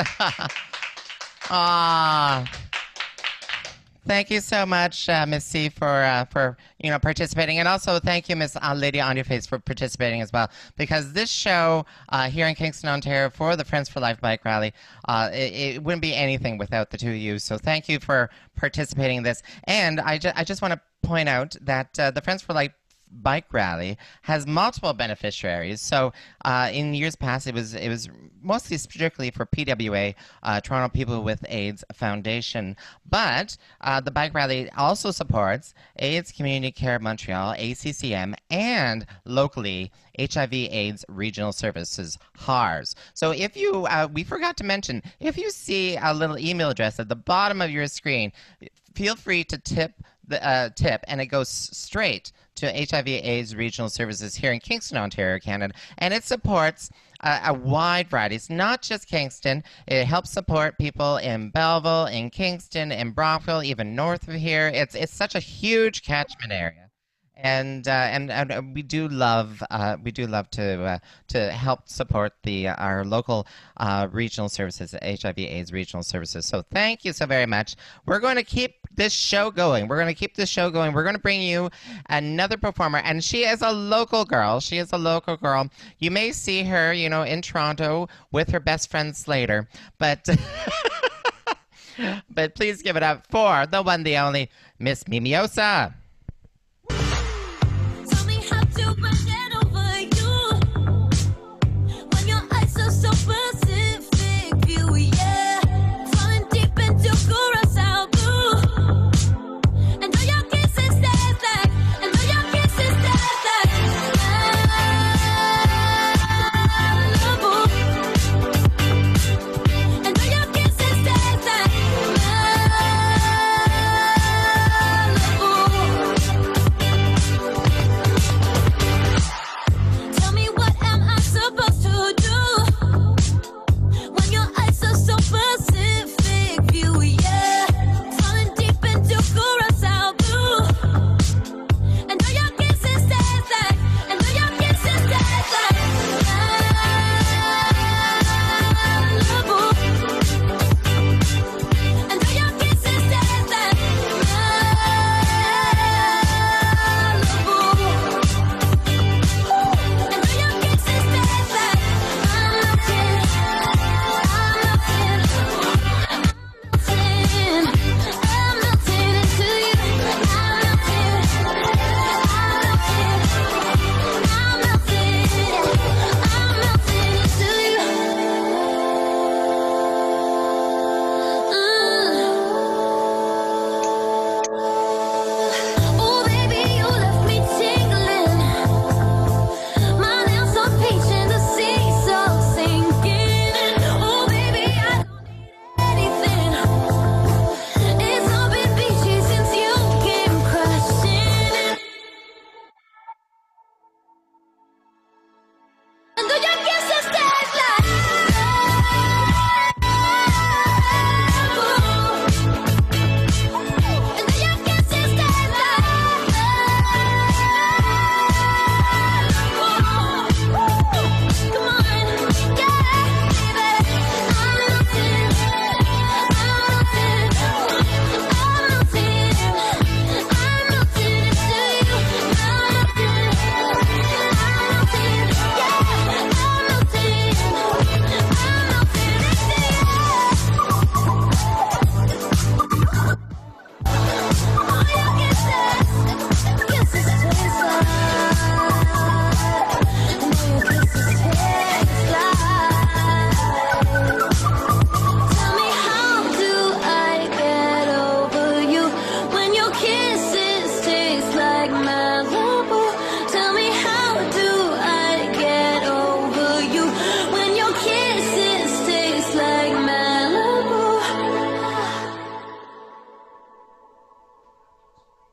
Thank you so much, Miss C, for participating, and also thank you, Miss Lady on Your Face, for participating as well. Because this show here in Kingston, Ontario, for the Friends for Life Bike Rally, it wouldn't be anything without the two of you. So thank you for participating in this. And I just want to point out that the Friends for Life Bike Rally has multiple beneficiaries. So in years past, it was mostly strictly for PWA, Toronto People with AIDS Foundation. But the bike rally also supports AIDS Community Care Montreal, ACCM, and locally HIV/AIDS Regional Services, HARS. So if you, we forgot to mention, if you see a little email address at the bottom of your screen, feel free to tip, and it goes straight to HIV/AIDS Regional Services here in Kingston, Ontario, Canada, and it supports a wide variety. It's not just Kingston. It helps support people in Belleville, in Kingston, in Brockville, even north of here. It's such a huge catchment area. And we do love to help support our local regional services, HIV/AIDS regional services. So thank you so very much. We're going to keep this show going. We're going to bring you another performer, and she is a local girl. You may see her, in Toronto with her best friend Slater, but but please give it up for the one, the only Miss Mimiosa.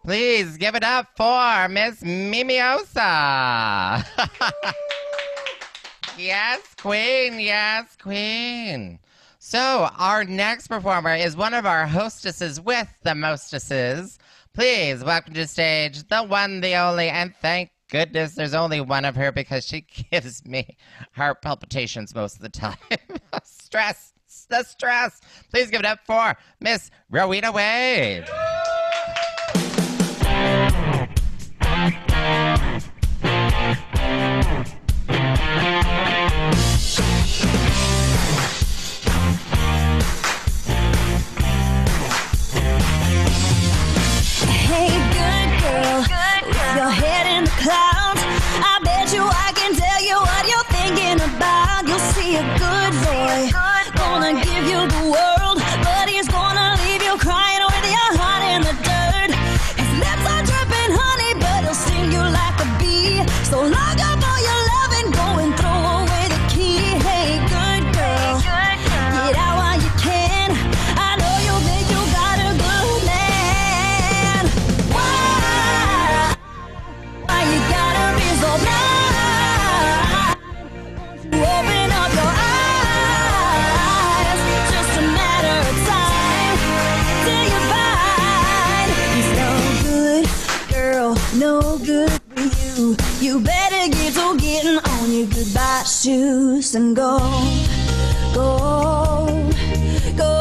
Please give it up for Miss Mimiosa. Yes, queen. Yes, queen. So our next performer is one of our hostesses with the mostesses. Please welcome to the stage the one, the only, and thank goodness there's only one of her because she gives me heart palpitations most of the time. Stress, the stress. Please give it up for Miss Rowena Wade. Hey, good girl, with your head in the clouds, I bet you I can tell you what you're thinking about. You'll see a good boy, gonna give you the world, but he's gonna leave you crying with your heart in the dirt. His lips are dripping honey, but he'll sting you like a bee. So lock up all your love and go and throw away the key. Hey, good girl, get out while you can. I know you think you got a good man. Why you gotta be so blind? You open up your eyes, just a matter of time till you find he's no good, girl, no good for you. You better get to getting on your goodbye shoes and go, go, go.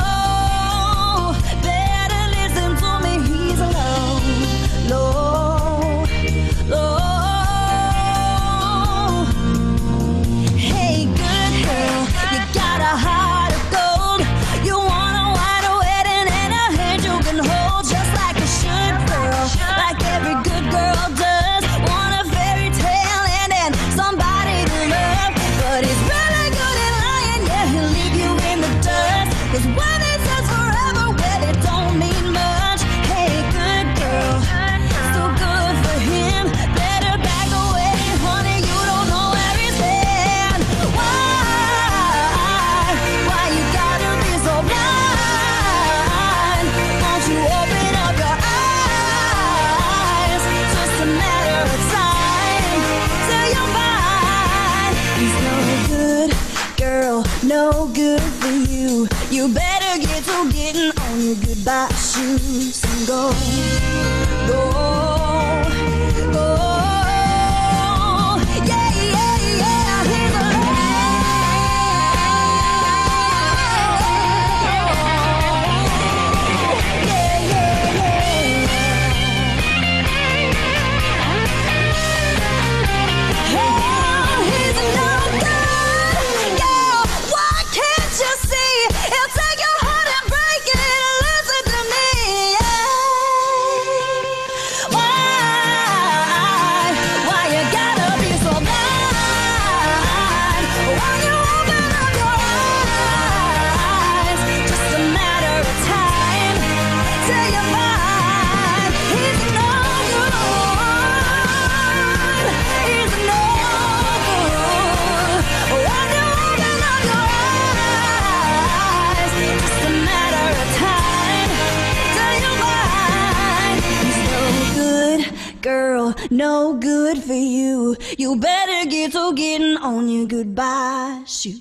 Better listen to me, he's alone, low, low. Hey, good girl, you got a heart of gold. You want a wide wedding and a hand you can hold, just like you should, girl, like every good girl does. Want a fairy tale and then somebody to love, but he's really good at lying. Yeah, he'll leave you in the dust. 'Cause when he says forever, well, it don't mean much. Hey, good girl, so good for him. Better back away, honey. You don't know where he's been. Why you gotta be so blind? Won't you open up your eyes? Just a matter of time till you find he's no good, girl, no good for you. You better get to getting on your goodbye shoes and go, go, go. Yeah, yeah, yeah, he's why can't you see? He'll take your heart and break it. Listen to me. Why you gotta be so blind? When you open up your eyes, just a matter of time till you find he's no good. He's no good. When you open up your eyes, just a matter of time till you find he's no good, girl, no good for you. You better get to getting on your goodbye shoes.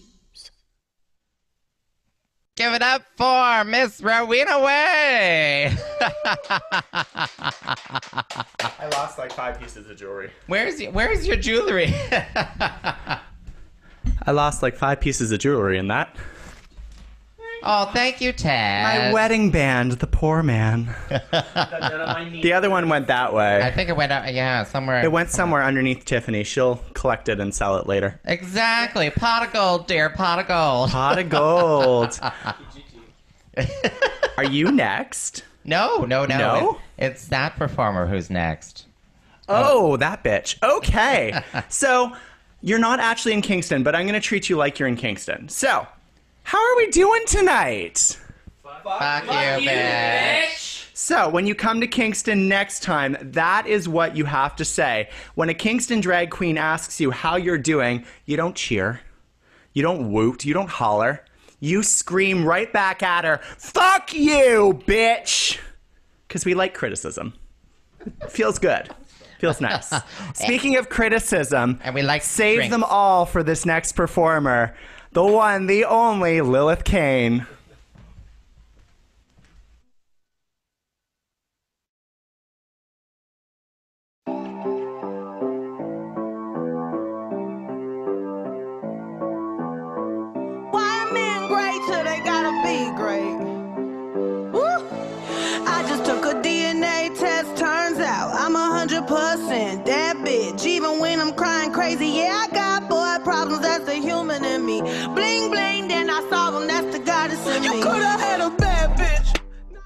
Give it up for Miss Rowena Way. I lost like 5 pieces of jewelry. Where's your jewelry? I lost like 5 pieces of jewelry in that. Oh, thank you, Ted. My wedding band, the poor man. The other one went that way. I think it went out, yeah, somewhere. It went somewhere underneath Tiffany. She'll collect it and sell it later. Exactly. Pot of gold, dear. Pot of gold. Pot of gold. Are you next? No. No? It's that performer who's next. Oh, that bitch. Okay. So, you're not actually in Kingston, but I'm going to treat you like you're in Kingston. So, how are we doing tonight? Fuck you, bitch. So, when you come to Kingston next time, that is what you have to say. When a Kingston drag queen asks you how you're doing, you don't cheer. You don't woot. You don't holler. You scream right back at her, "Fuck you, bitch!" Because we like criticism. Feels good. Feels nice. Speaking of criticism, and we like save drinks. them all for this next performer, the one, the only Lilith Kane. Why men great till they gotta be great? Woo! I just took a DNA test, turns out I'm 100% that bitch. Even when I'm crying crazy, yeah, I got boy problems, that's the human in me. Bling bling, then I solve them, that's the goddess in me. You could've had a bad bitch,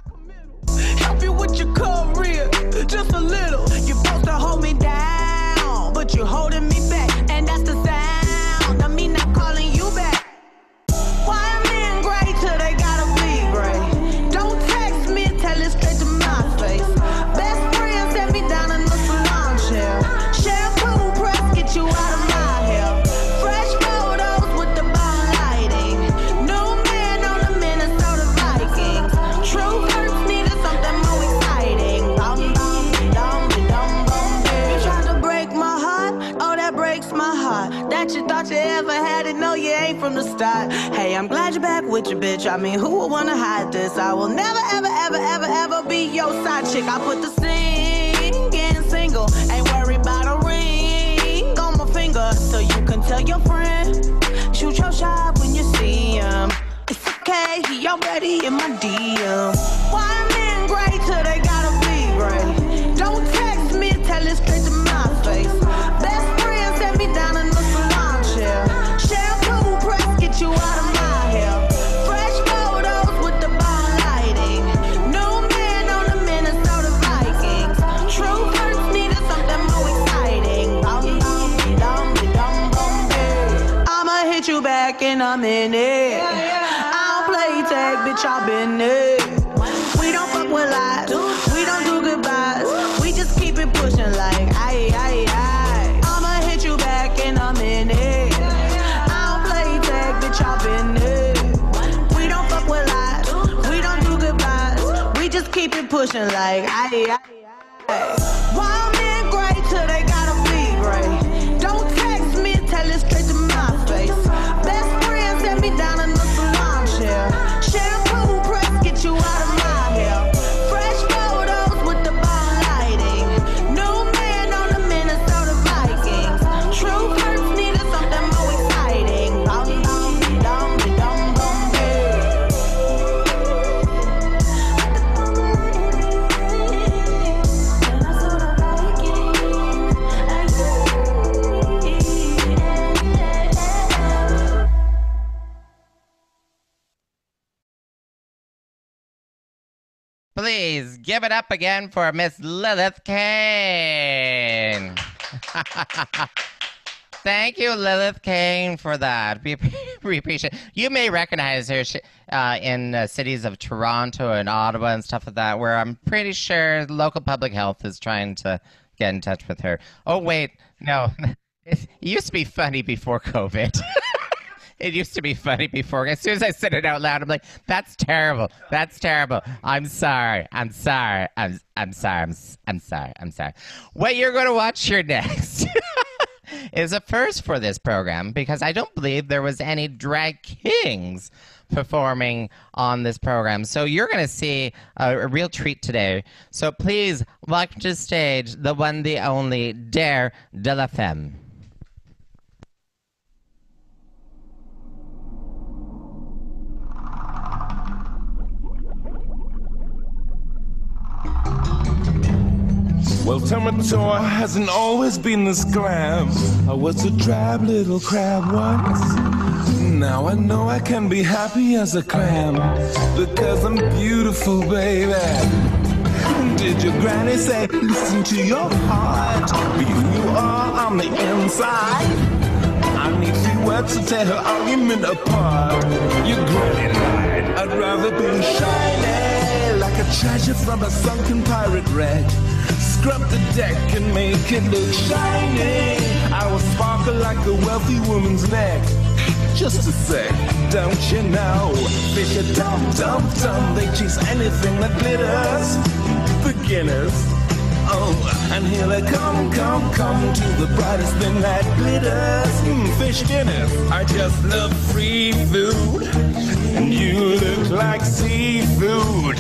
help you with your career, just a little. You're supposed to hold me down, but you're holding me back, and that's the sound of me not calling you back. Why are men great till they gotta be great? Don't text me, tell it straight to my face. Best friend set me down in the salon chair. Shampoo press, get you out of my hair. Fresh photos with the bomb lighting. New man on the Minnesota Vikings. True hurts needed something more exciting. Bum, bum, dum, dum, bum, you tried to break my heart, oh that breaks my heart. That you thought you ever had it, no you ain't from the start. Hey, I'm glad you're back with your bitch. I mean, who would wanna hide this? I will never, ever, ever, ever, ever be your side chick. I put the singing single, ain't worried about a ring on my finger, so you can tell your friend, shoot your shot when you see him. It's okay, he already in my DM. Why are men great till they gotta be great? Don't text me, tell it straight to my face. Best friend set me down in the salon chair. Shampoo press, get you out of my hair. Fresh photos with the bomb lighting. New man on the Minnesota Vikings. True hurts needed something more exciting. Bum, bum, dum, dum, bum, bum. I'ma hit you back in a minute. I don't play tag, bitch, I've been there. We don't fuck with lies, we don't do goodbyes. We just keep it pushing like aye, aye, aye. I'ma hit you back in a minute. I don't play tag, bitch, I've been there. We don't fuck with lies, we don't do goodbyes. We just keep it pushing like aye, aye, aye. Why are men great till they gotta be great? Don't text me, tell it straight to my face. Best friend set me down in the salon chair. Shampoo press, get you out of my hair. Fresh photos with the bomb lighting. New man on the Minnesota Vikings. True hurts needed something more exciting. Bum, bum, dum, dum, bum, Please give it up again for Miss Lilith Kane. Thank you, Lilith Kane, for that. We appreciate it. You may recognize her in cities of Toronto and Ottawa and stuff like that, where I'm pretty sure local public health is trying to get in touch with her. Oh, wait. No. It used to be funny before COVID. It used to be funny before. As soon as I said it out loud, I'm like, that's terrible. That's terrible. I'm sorry. I'm sorry. I'm sorry. I'm sorry. I'm sorry. What you're going to watch here next is a first for this program, because I don't believe there was any drag kings performing on this program. So you're going to see a real treat today. So please welcome to the stage the one, the only Dare de la Femme. Well, Terminator hasn't always been this glam. I was a drab little crab once. Now I know I can be happy as a clam, because I'm beautiful, baby. Did your granny say, listen to your heart, be who you are on the inside? I need few words to tear her argument apart. Your granny lied, I'd rather be shiny, like a treasure from a sunken pirate wreck. Scrub the deck and make it look shiny. I will sparkle like a wealthy woman's neck. Just a sec, don't you know? Fish are dumb, dumb, dumb. They chase anything that glitters. Beginners And here they come to the brightest thing that glitters. Fish dinners, I just love free food. And you look like seafood.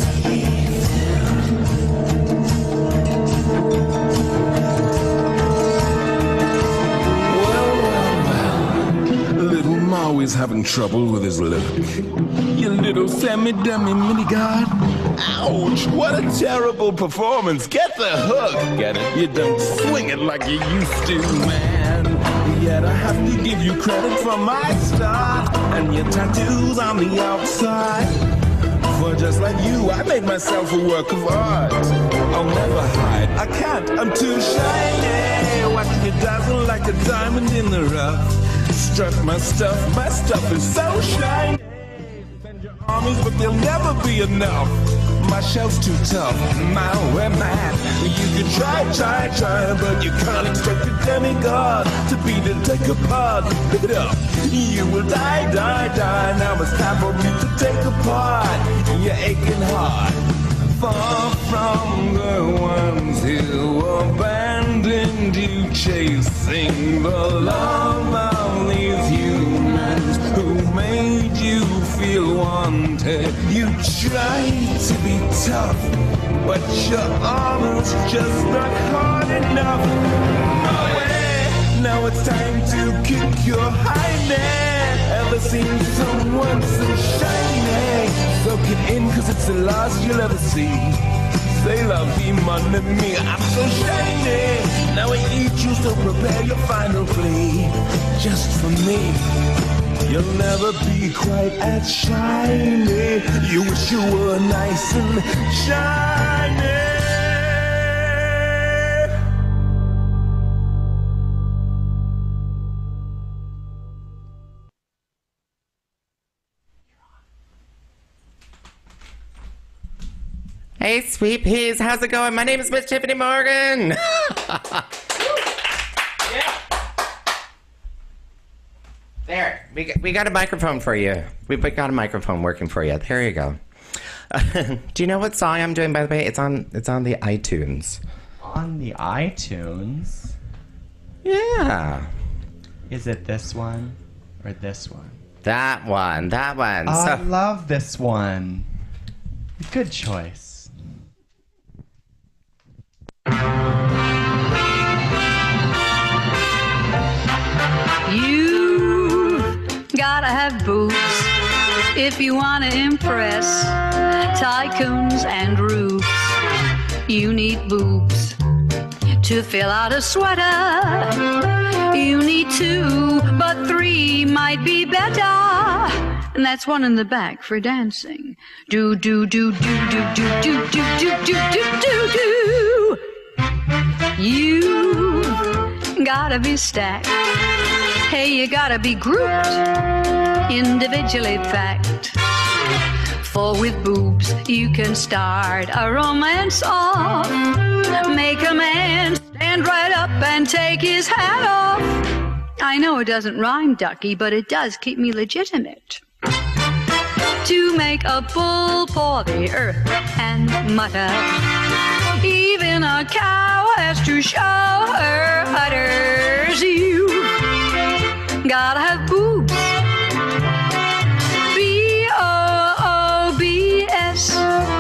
Little Maui's having trouble with his look. You little semi-dummy mini-god. Ouch, what a terrible performance. Get the hook. Get it? You don't swing it like you used to, man. Yet I have to give you credit for my start and your tattoos on the outside. For just like you, I made myself a work of art. I'll never hide. I can't, I'm too shiny. Watching you dazzle like a diamond in the rough. Strut my stuff is so shiny. Defend your armies, but they'll never be enough. My shell's too tough, my we're mad. You can try, but you can't expect a demigod to beat and take apart. Pick it up, you will die. Now it's time for me to take apart your aching heart. Far from the ones who abandoned you, chasing the love of these humans who made you feel wanted. You tried to be tough, but your armor's just not hard enough. Now it's time to kick your highness. Ever seen someone so shiny? Soak it in, cause it's the last you'll ever see. Say la vie, mon ami, I'm so shiny. Now I need you, so prepare your final plea. Just for me, you'll never be quite as shiny. You wish you were nice and shiny. Hey, sweet peas, how's it going? My name is Miss Tiffany Morgan. There, we got a microphone for you. We got a microphone working for you. There you go. Do you know what song I'm doing, by the way? It's on the iTunes. On the iTunes? Yeah. Is it this one or this one? That one. Oh, I love this one. Good choice. You gotta have boobs if you wanna impress tycoons and roofs. You need boobs to fill out a sweater. You need 2, but 3 might be better. And that's one in the back for dancing. Do do do do do do do do do do do do do. You gotta be stacked. Hey, you gotta be grouped individually packed. For with boobs you can start a romance off. Make a man stand right up and take his hat off. I know it doesn't rhyme, Ducky, but it does keep me legitimate. To make a bull paw the earth and mutter. Even a cow has to show her udders. You gotta have boobs. B-O-O-B-S.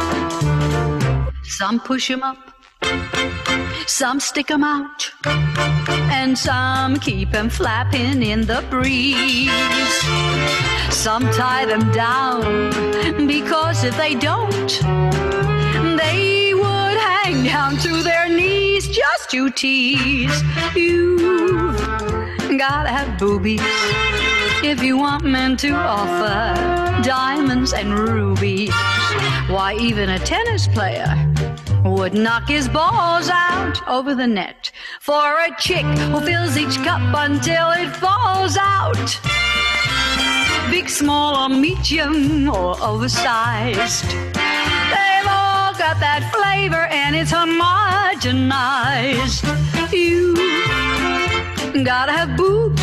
Some push 'em up, some stick 'em out, and some keep 'em flapping in the breeze. Some tie them down, because if they don't, they would hang down to their knees just to tease. You've gotta have boobies if you want men to offer diamonds and rubies. Why, even a tennis player would knock his balls out over the net for a chick who fills each cup until it falls out. Big, small, or medium, or oversized, they've all got that flavor and it's homogenized. You gotta have boobs.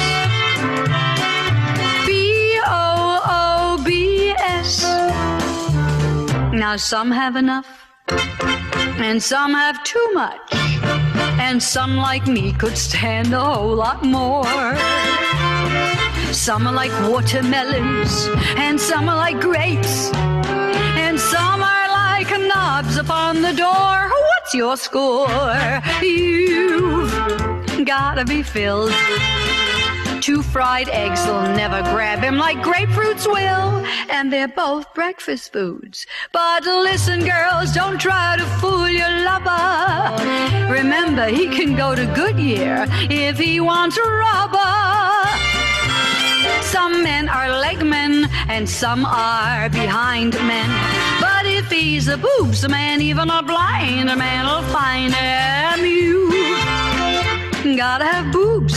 B-O-O-B-S. Now some have enough, and some have too much, and some like me could stand a whole lot more. Some are like watermelons, and some are like grapes, and some are like knobs upon the door. What's your score? You've gotta be filled. 2 fried eggs will never grab him like grapefruits will, and they're both breakfast foods. But listen, girls, don't try to fool your lover. Remember, he can go to Goodyear if he wants rubber. Some men are leg men, and some are behind men. But if he's a boobs man, even a blind man will find him. You gotta have boobs.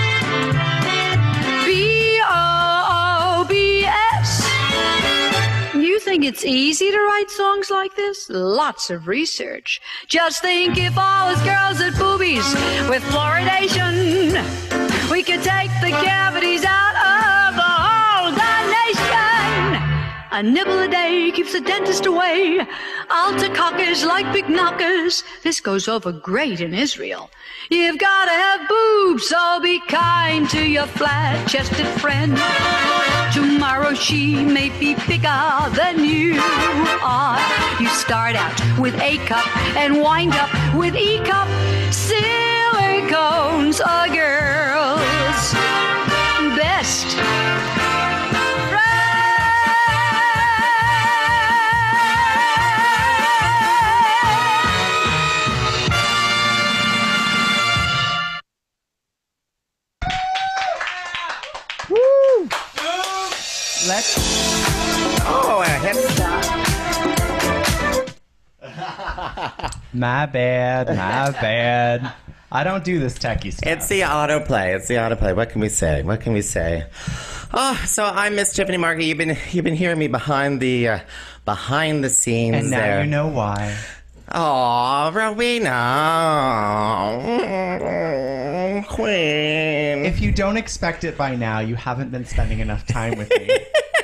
B-O-O-B-S. You think it's easy to write songs like this? Lots of research. Just think if all us girls had boobies with fluoridation, we could take the cavities out of the whole darn nation. A nibble a day keeps the dentist away. Alta-cockers like big knockers. This goes over great in Israel. You've got to have boobs, so be kind to your flat-chested friend. Tomorrow she may be bigger than you are. You start out with A cup and wind up with E cup. Silicone's a girl's best. Let's. Oh, I hit My bad. My bad. I don't do this techie stuff. It's the autoplay. It's the autoplay. What can we say? What can we say? Oh, so I'm Miss Tiffany Markey. You've been hearing me behind the scenes. And now there. you know why. Oh, Rowena. Queen. If you don't expect it by now, you haven't been spending enough time with me.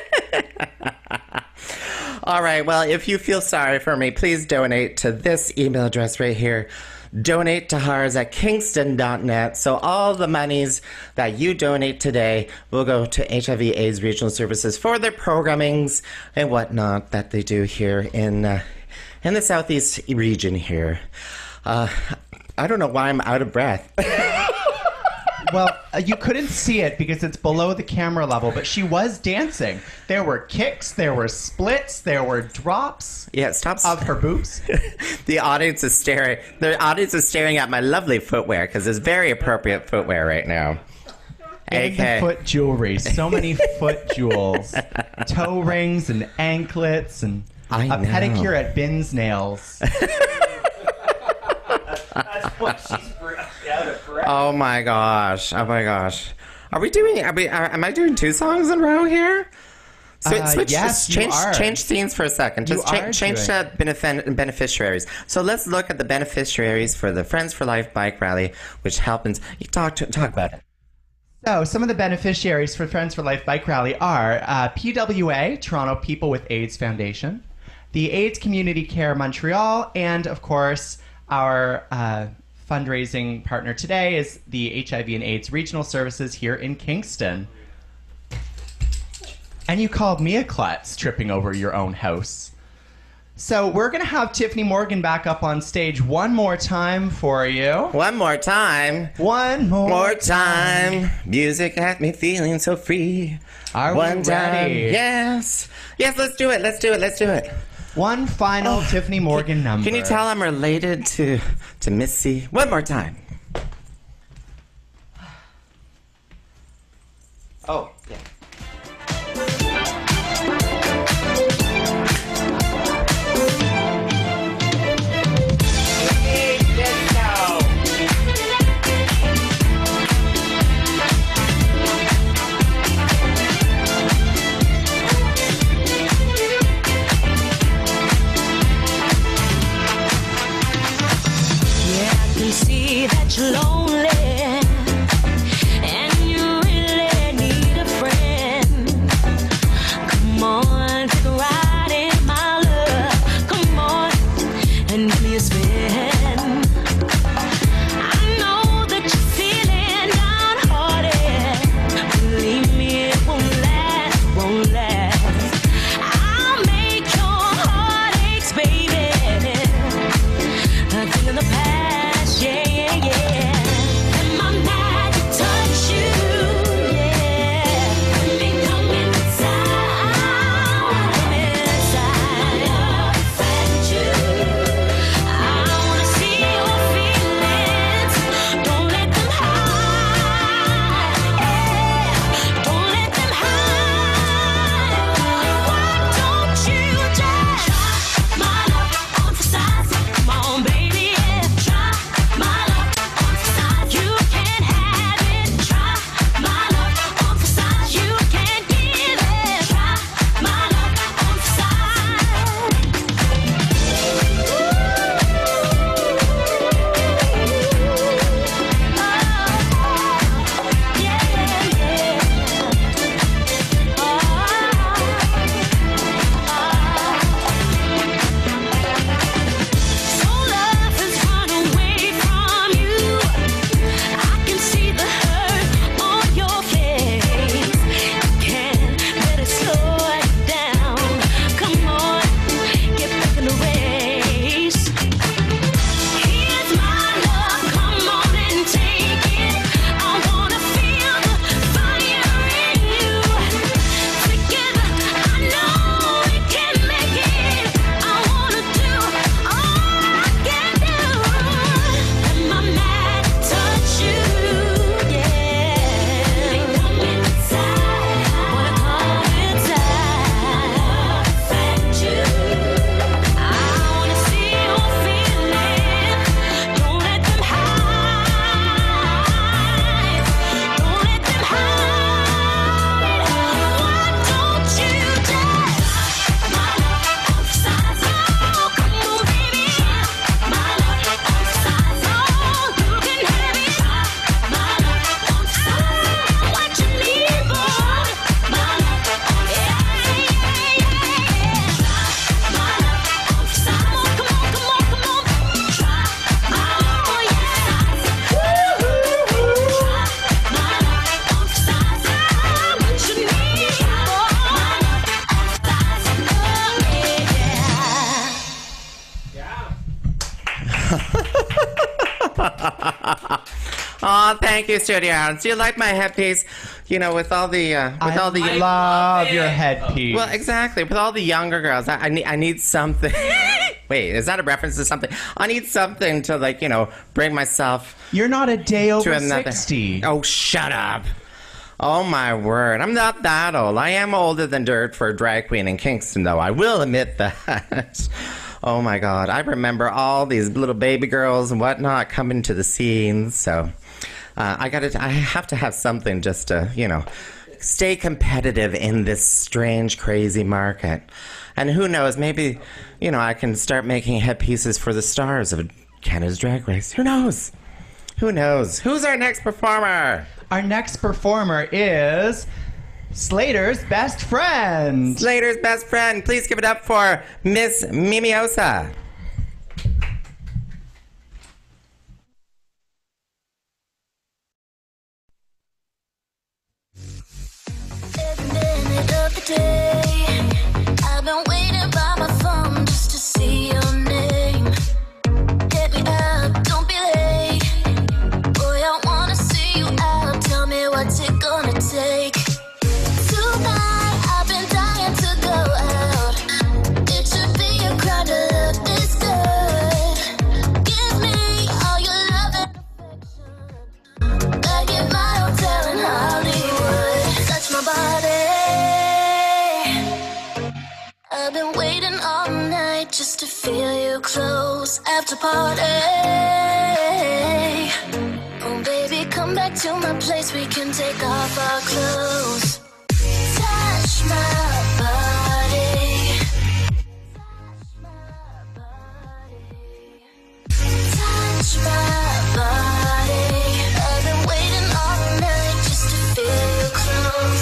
All right, well, if you feel sorry for me, please donate to this email address right here. Donate to HARS at kingston.net. So all the monies that you donate today will go to HIV/AIDS Regional Services for their programmings and whatnot that they do here in the Southeast region here. I don't know why I'm out of breath. Well, you couldn't see it because it's below the camera level, but she was dancing. There were kicks, there were splits, there were drops. Yeah, stop of her boobs. The audience is staring. The audience is staring at my lovely footwear because it's very appropriate footwear right now. And the foot jewelry, so many foot jewels, toe rings and anklets and I know. pedicure at Bin's Nails. That's what she's out of breath. Oh my gosh! Oh my gosh! Am I doing 2 songs in a row here? Switch, yes, change scenes for a second. Just change to beneficiaries. So let's look at the beneficiaries for the Friends for Life bike rally, which happens. You talk about it. So some of the beneficiaries for Friends for Life bike rally are PWA, Toronto People with AIDS Foundation, the AIDS Community Care Montreal, and of course our fundraising partner today is the HIV and AIDS Regional Services here in Kingston. And you called me a klutz tripping over your own house. So we're going to have Tiffany Morgan back up on stage one more time for you. One more time. One more time. Music has me feeling so free. Are we ready? Yes. Yes, let's do it. Let's do it. Let's do it. One final Tiffany Morgan number. Can you tell I'm related to Missy? One more time. Oh, yeah. See that you're lonely and you really need a friend. Oh, thank you, Studio Audience. Do you like my headpiece? You know, with all the I love your headpiece. Well, exactly. With all the younger girls, I need something. Wait, is that a reference to something? I need something to, like, you know, bring myself. You're not a day over to another. 60. Oh, shut up. Oh, my word. I'm not that old. I am older than dirt for a drag queen in Kingston, though. I will admit that. Oh, my God. I remember all these little baby girls and whatnot coming to the scenes, so I have to have something just to, you know, stay competitive in this strange, crazy market. And who knows, maybe, you know, I can start making headpieces for the stars of Canada's Drag Race. Who knows? Who knows? Who's our next performer? Our next performer is Slater's best friend. Slater's best friend. Please give it up for Miss Mimiosa. Every minute of the day, I've been waiting by my phone just to see your name. Hit me up, don't be late. Boy, I wanna see you out. Tell me what's it gonna take. Tonight, I've been dying to go out. It should be a crime to look this good. Give me all your love and affection. Back at my hotel in Hollywood. Touch my body. I've been waiting all night just to feel you close. After party. Oh baby, come back to my place. We can take off our clothes. Touch my body. Touch my body. I've been waiting all night just to feel you close.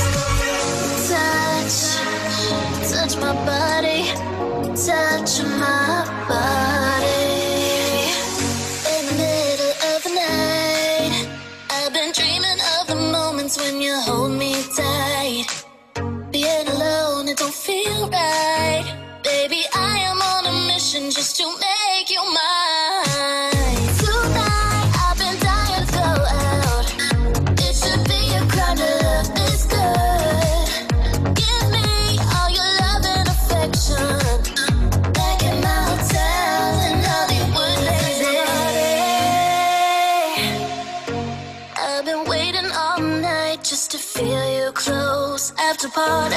Touch my body. Touch my body. In the middle of the night, I've been dreaming of the moments when you hold me tight. Being alone, it don't feel right. Baby, I am on a mission just to make you mine. Tonight, I've been dying to go out. It should be a crime to look this good. Give me all your love and affection. Back in my hotel in Hollywood, baby. I've been waiting all night just to feel you close. After party.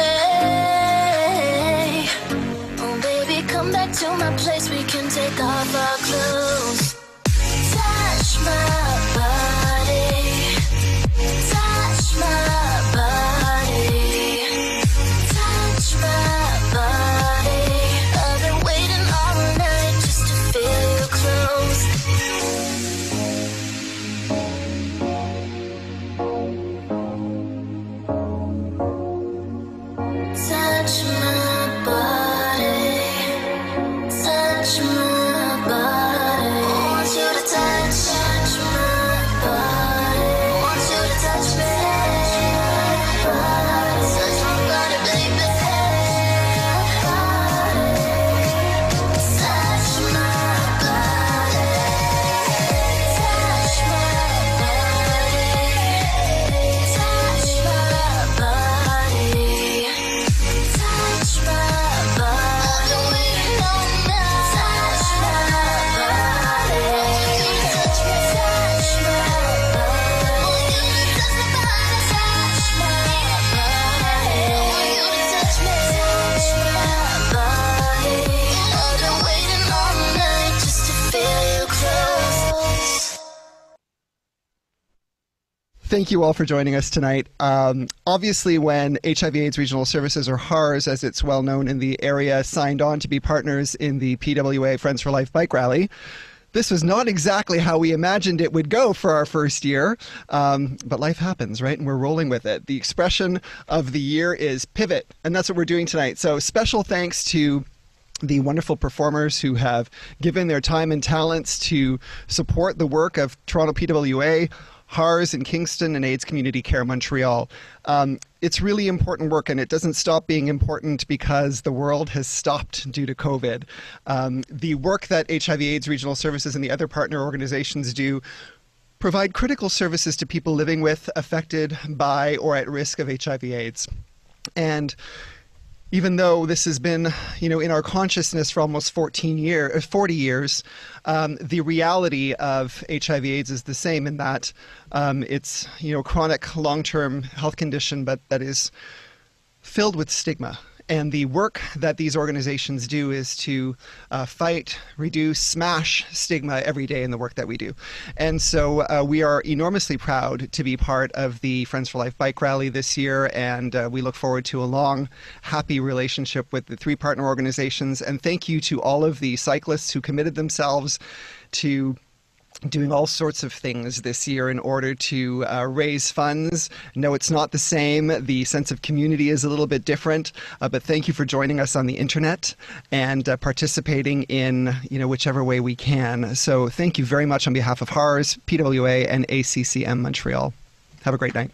Oh baby, come back to my place. We can take off our clothes. Touch my body. Touch my body. Touch my body. I've been waiting all night just to feel you close. Touch my body. Touch my body. I want you to touch my body. I want you to touch me. Touch my body, baby. Touch my body. Touch my body. Touch my body. Touch my body. I've been waiting all night. Touch my body. Touch my body. I want you to touch my body. Touch my body. I want you to touch me. Touch my body. I've been waiting all night just to feel you close. Thank you all for joining us tonight. Obviously, when HIV/AIDS Regional Services, or HARS as it's well known in the area, signed on to be partners in the PWA Friends for Life Bike Rally, this was not exactly how we imagined it would go for our first year, but life happens, right? And we're rolling with it. The expression of the year is pivot, and that's what we're doing tonight. So special thanks to the wonderful performers who have given their time and talents to support the work of Toronto PWA, HARS in Kingston and AIDS Community Care Montreal. It's really important work, and it doesn't stop being important because the world has stopped due to COVID. The work that HIV/AIDS Regional Services and the other partner organizations do provide critical services to people living with, affected by, or at risk of HIV/AIDS. And even though this has been, in our consciousness for almost 40 years, the reality of HIV/AIDS is the same in that it's, chronic long-term health condition, but that is filled with stigma. And the work that these organizations do is to fight, reduce, smash stigma every day in the work that we do. And so we are enormously proud to be part of the Friends for Life Bike Rally this year, and we look forward to a long, happy relationship with the 3 partner organizations. And thank you to all of the cyclists who committed themselves to doing all sorts of things this year in order to raise funds. No, it's not the same. The sense of community is a little bit different, but thank you for joining us on the internet and participating in, whichever way we can. So thank you very much on behalf of HARS, PWA, and ACCM Montreal. Have a great night.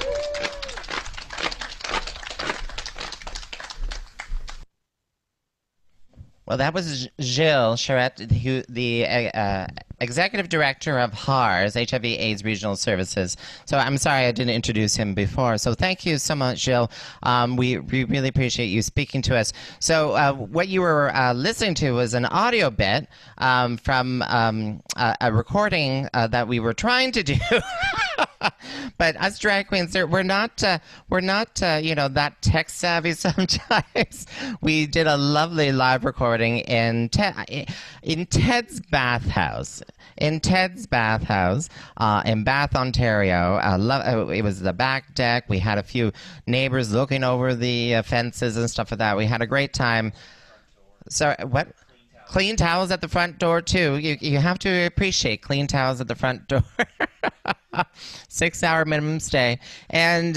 Well, that was Gilles Charette, the Executive Director of HARS, HIV/AIDS Regional Services. So I'm sorry I didn't introduce him before. So thank you so much, Gilles. We really appreciate you speaking to us. So what you were listening to was an audio bit from a recording that we were trying to do. But us drag queens, we're not that tech savvy sometimes. We did a lovely live recording in Ted's bathhouse. In Bath, Ontario. It was the back deck. We had a few neighbors looking over the fences and stuff like that. We had a great time. So what? Clean towels at the front door too. You have to appreciate clean towels at the front door. 6-hour minimum stay, and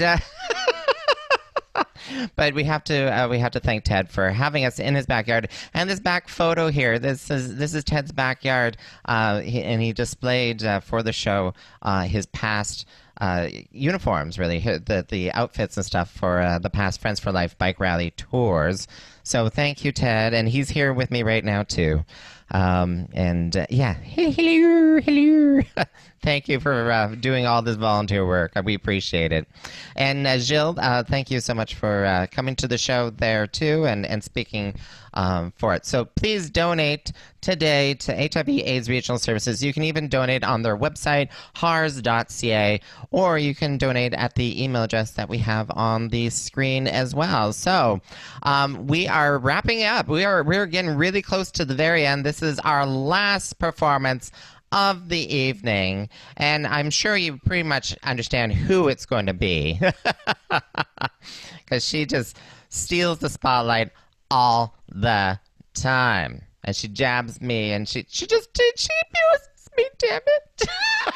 but we have to thank Ted for having us in his backyard. And this back photo here, this is Ted's backyard, and he displayed for the show his past uniforms, really, the outfits and stuff for the past Friends for Life Bike Rally tours. So thank you, Ted, and he's here with me right now too. Yeah, hello. Thank you for doing all this volunteer work. We appreciate it. And Gilles, thank you so much for coming to the show there too and speaking for it. So please donate today to HIV/AIDS Regional Services. You can even donate on their website, hars.ca, or you can donate at the email address that we have on the screen as well. So we are wrapping up. We're getting really close to the very end. This is our last performance of the evening, and I'm sure you pretty much understand who it's going to be, because she just steals the spotlight all the time, and she jabs me, and she abuses me, damn it.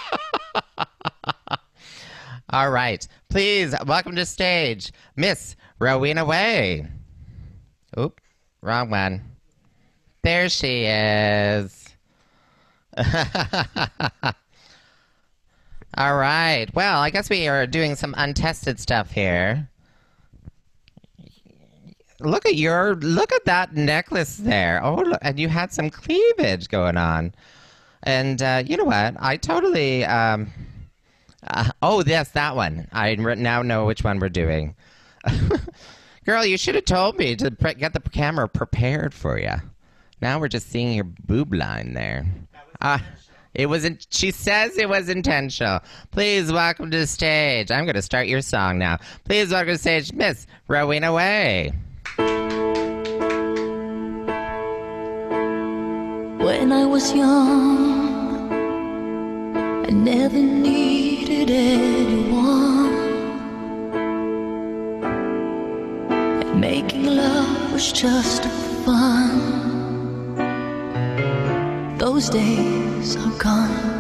All right, please welcome to stage Miss Rowena Way. Oop, wrong one. There she is. All right. Well, I guess we are doing some untested stuff here. Look at that necklace there. Oh, look, and you had some cleavage going on. And you know what? I totally. Oh, yes, that one. I now know which one we're doing. Girl, you should have told me to get the camera prepared for you. Now we're just seeing your boob line there. It wasn't. She says it was intentional. Please welcome to the stage. I'm going to start your song now. Please welcome to the stage, Miss Rowena Way. When I was young, I never needed anyone, and making love was just fun. Those days are gone.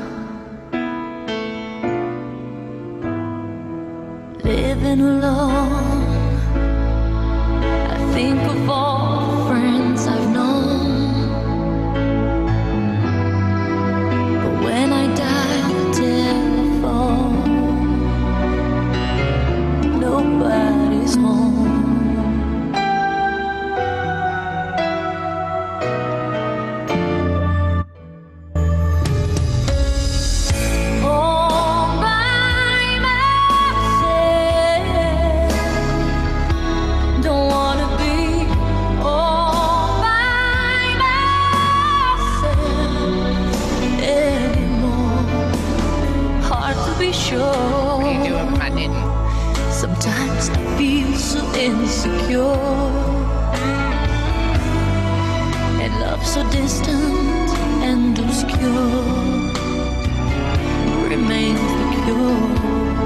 Living alone, I think of all the friends I've known. But when I dial the telephone, insecure, and love so distant and obscure remains the cure.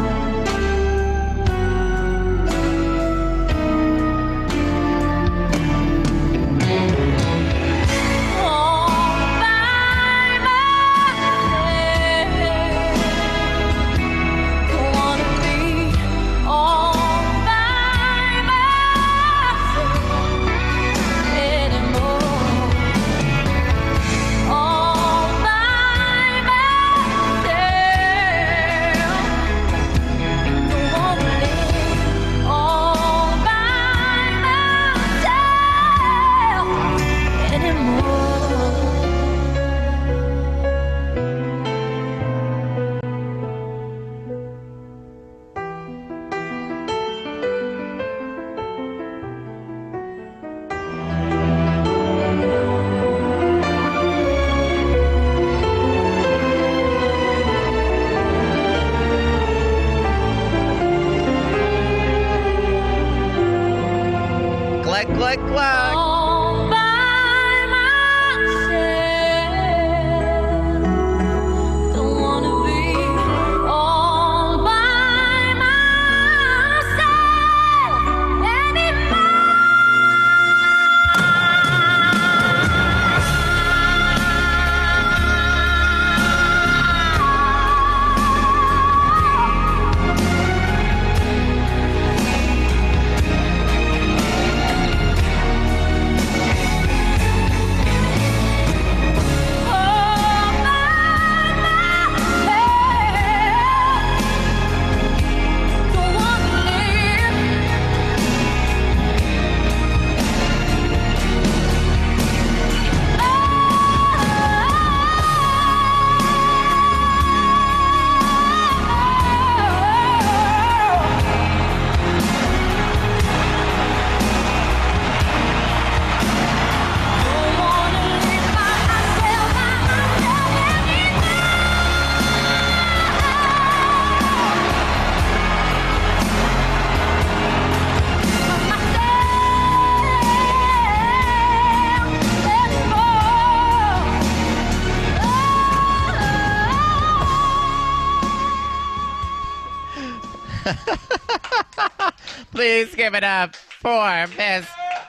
Please give it up for Miss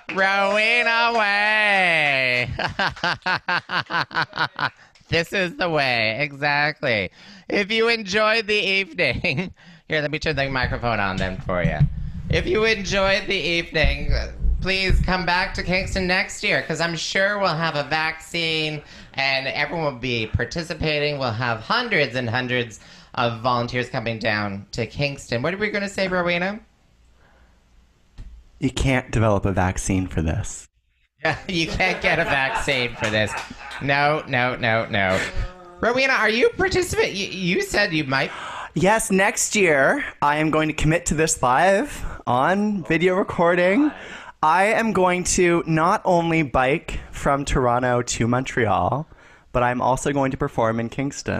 Rowena Way. This is the way, exactly. If you enjoyed the evening, here, let me turn the microphone on then for you. If you enjoyed the evening, please come back to Kingston next year, because I'm sure we'll have a vaccine and everyone will be participating. We'll have hundreds and hundreds of volunteers coming down to Kingston. What are we going to say, Rowena? You can't develop a vaccine for this. You can't get a vaccine for this. No. Rowena, are you participating? You said you might. Yes, next year I am going to commit to this live on video recording. I am going to not only bike from Toronto to Montreal, but I'm also going to perform in Kingston.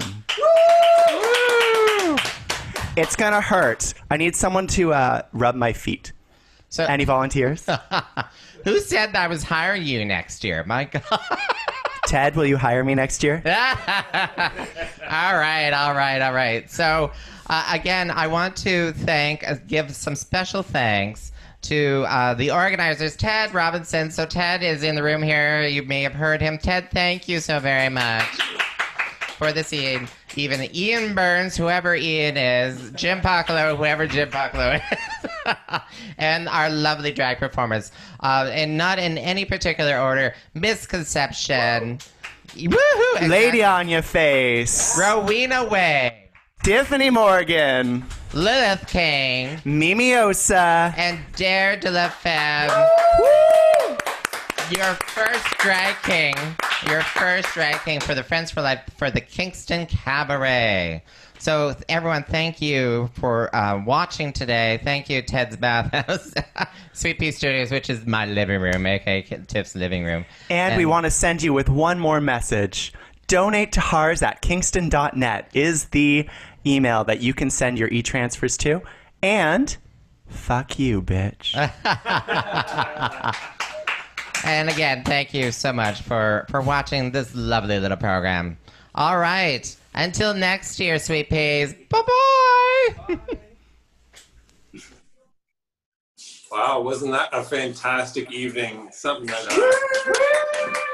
Woo! It's gonna hurt. I need someone to rub my feet. So, any volunteers? Who said that I was hiring you next year? My God. Ted, will you hire me next year? All right. So, again, I want to give some special thanks to the organizers, Ted Robinson. So Ted is in the room here. You may have heard him. Ted, thank you so very much for this evening. Even Ian Burns, whoever Ian is, Jim Pacolo, whoever Jim Pacolo is, and our lovely drag performers. And not in any particular order, Misconception, woohoo, Lady on Your Face, Rowena Way, Tiffany Morgan, Lilith King, Mimiosa, and Dare de la Femme. Your first drag king for the Friends for Life for the Kingston Cabaret. So everyone, thank you for watching today. Thank you, Ted's Bathhouse, Sweet Pea Studios, which is my living room, aka Tiff's living room. And we want to send you with one more message. Donate to HARS@kingston.net is the email that you can send your e-transfers to. And Fuck you, bitch. And again, thank you so much for watching this lovely little program. All right. Until next year, sweet peas. Bye-bye. Wow, wasn't that a fantastic evening? Something that...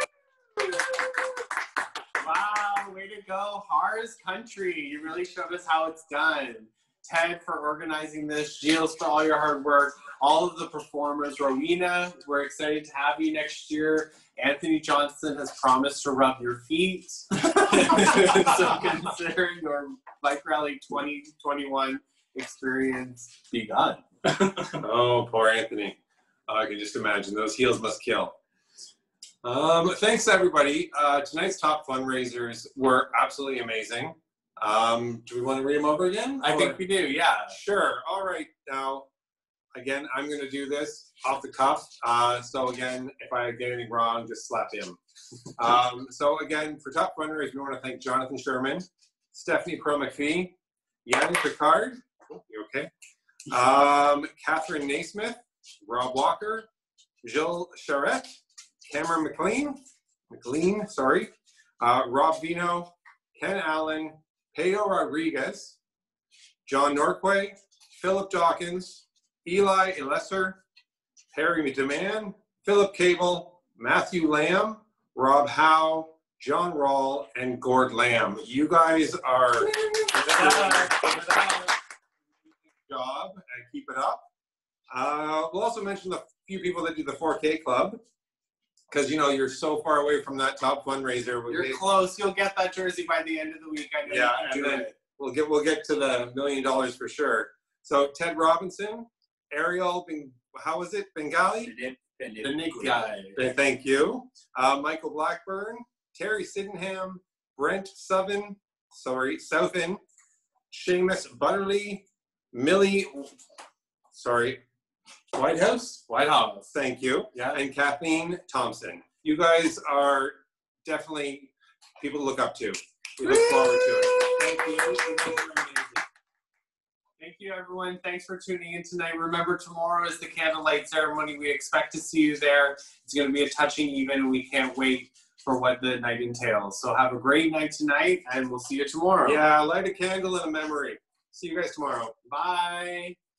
Wow, way to go, Hars Country. You really showed us how it's done. Ted for organizing this, Gilles for all your hard work, all of the performers, Rowena, we're excited to have you next year. Anthony Johnson has promised to rub your feet. So consider your Bike Rally 2021 experience begun. Oh, poor Anthony. I can just imagine. Those heels must kill. Thanks, everybody. Tonight's top fundraisers were absolutely amazing. Do we want to read them over again? I think we do, yeah. Sure. All right. Now, again, I'm going to do this off the cuff. So again, if I get anything wrong, just slap him. So again, for top fundraisers, we want to thank Jonathan Sherman, Stephanie Pearl-McPhee, Yannick Picard, you okay? Catherine Naismith, Rob Walker, Jill Charette, Cameron McLean, sorry, Rob Vino, Ken Allen, Pedro Rodriguez, John Norquay, Philip Dawkins, Eli Elesser, Harry DeMann, Philip Cable, Matthew Lamb, Rob Howe, John Rawl, and Gord Lamb. You guys are doing a job and keep it up. We'll also mention the few people that do the 4K Club, because you know you're so far away from that top fundraiser. You're close. You'll get that jersey by the end of the week. I know Yeah, you can do and then it. we'll get to the $1 million for sure. So Ted Robinson, Ariel, how was it? Bengali? Bengali. Thank you. Michael Blackburn, Terry Sydenham, Brent Southin, Seamus Butterly, Millie, Whitehouse? Thank you. Yeah. And Kathleen Thompson. You guys are definitely people to look up to. We look forward to it. Thank you. Thank you, everyone. Thanks for tuning in tonight. Remember, tomorrow is the candlelight ceremony. We expect to see you there. It's going to be a touching event, and we can't wait for what the night entails. So have a great night tonight, and we'll see you tomorrow. Yeah, light a candle in a memory. See you guys tomorrow. Bye.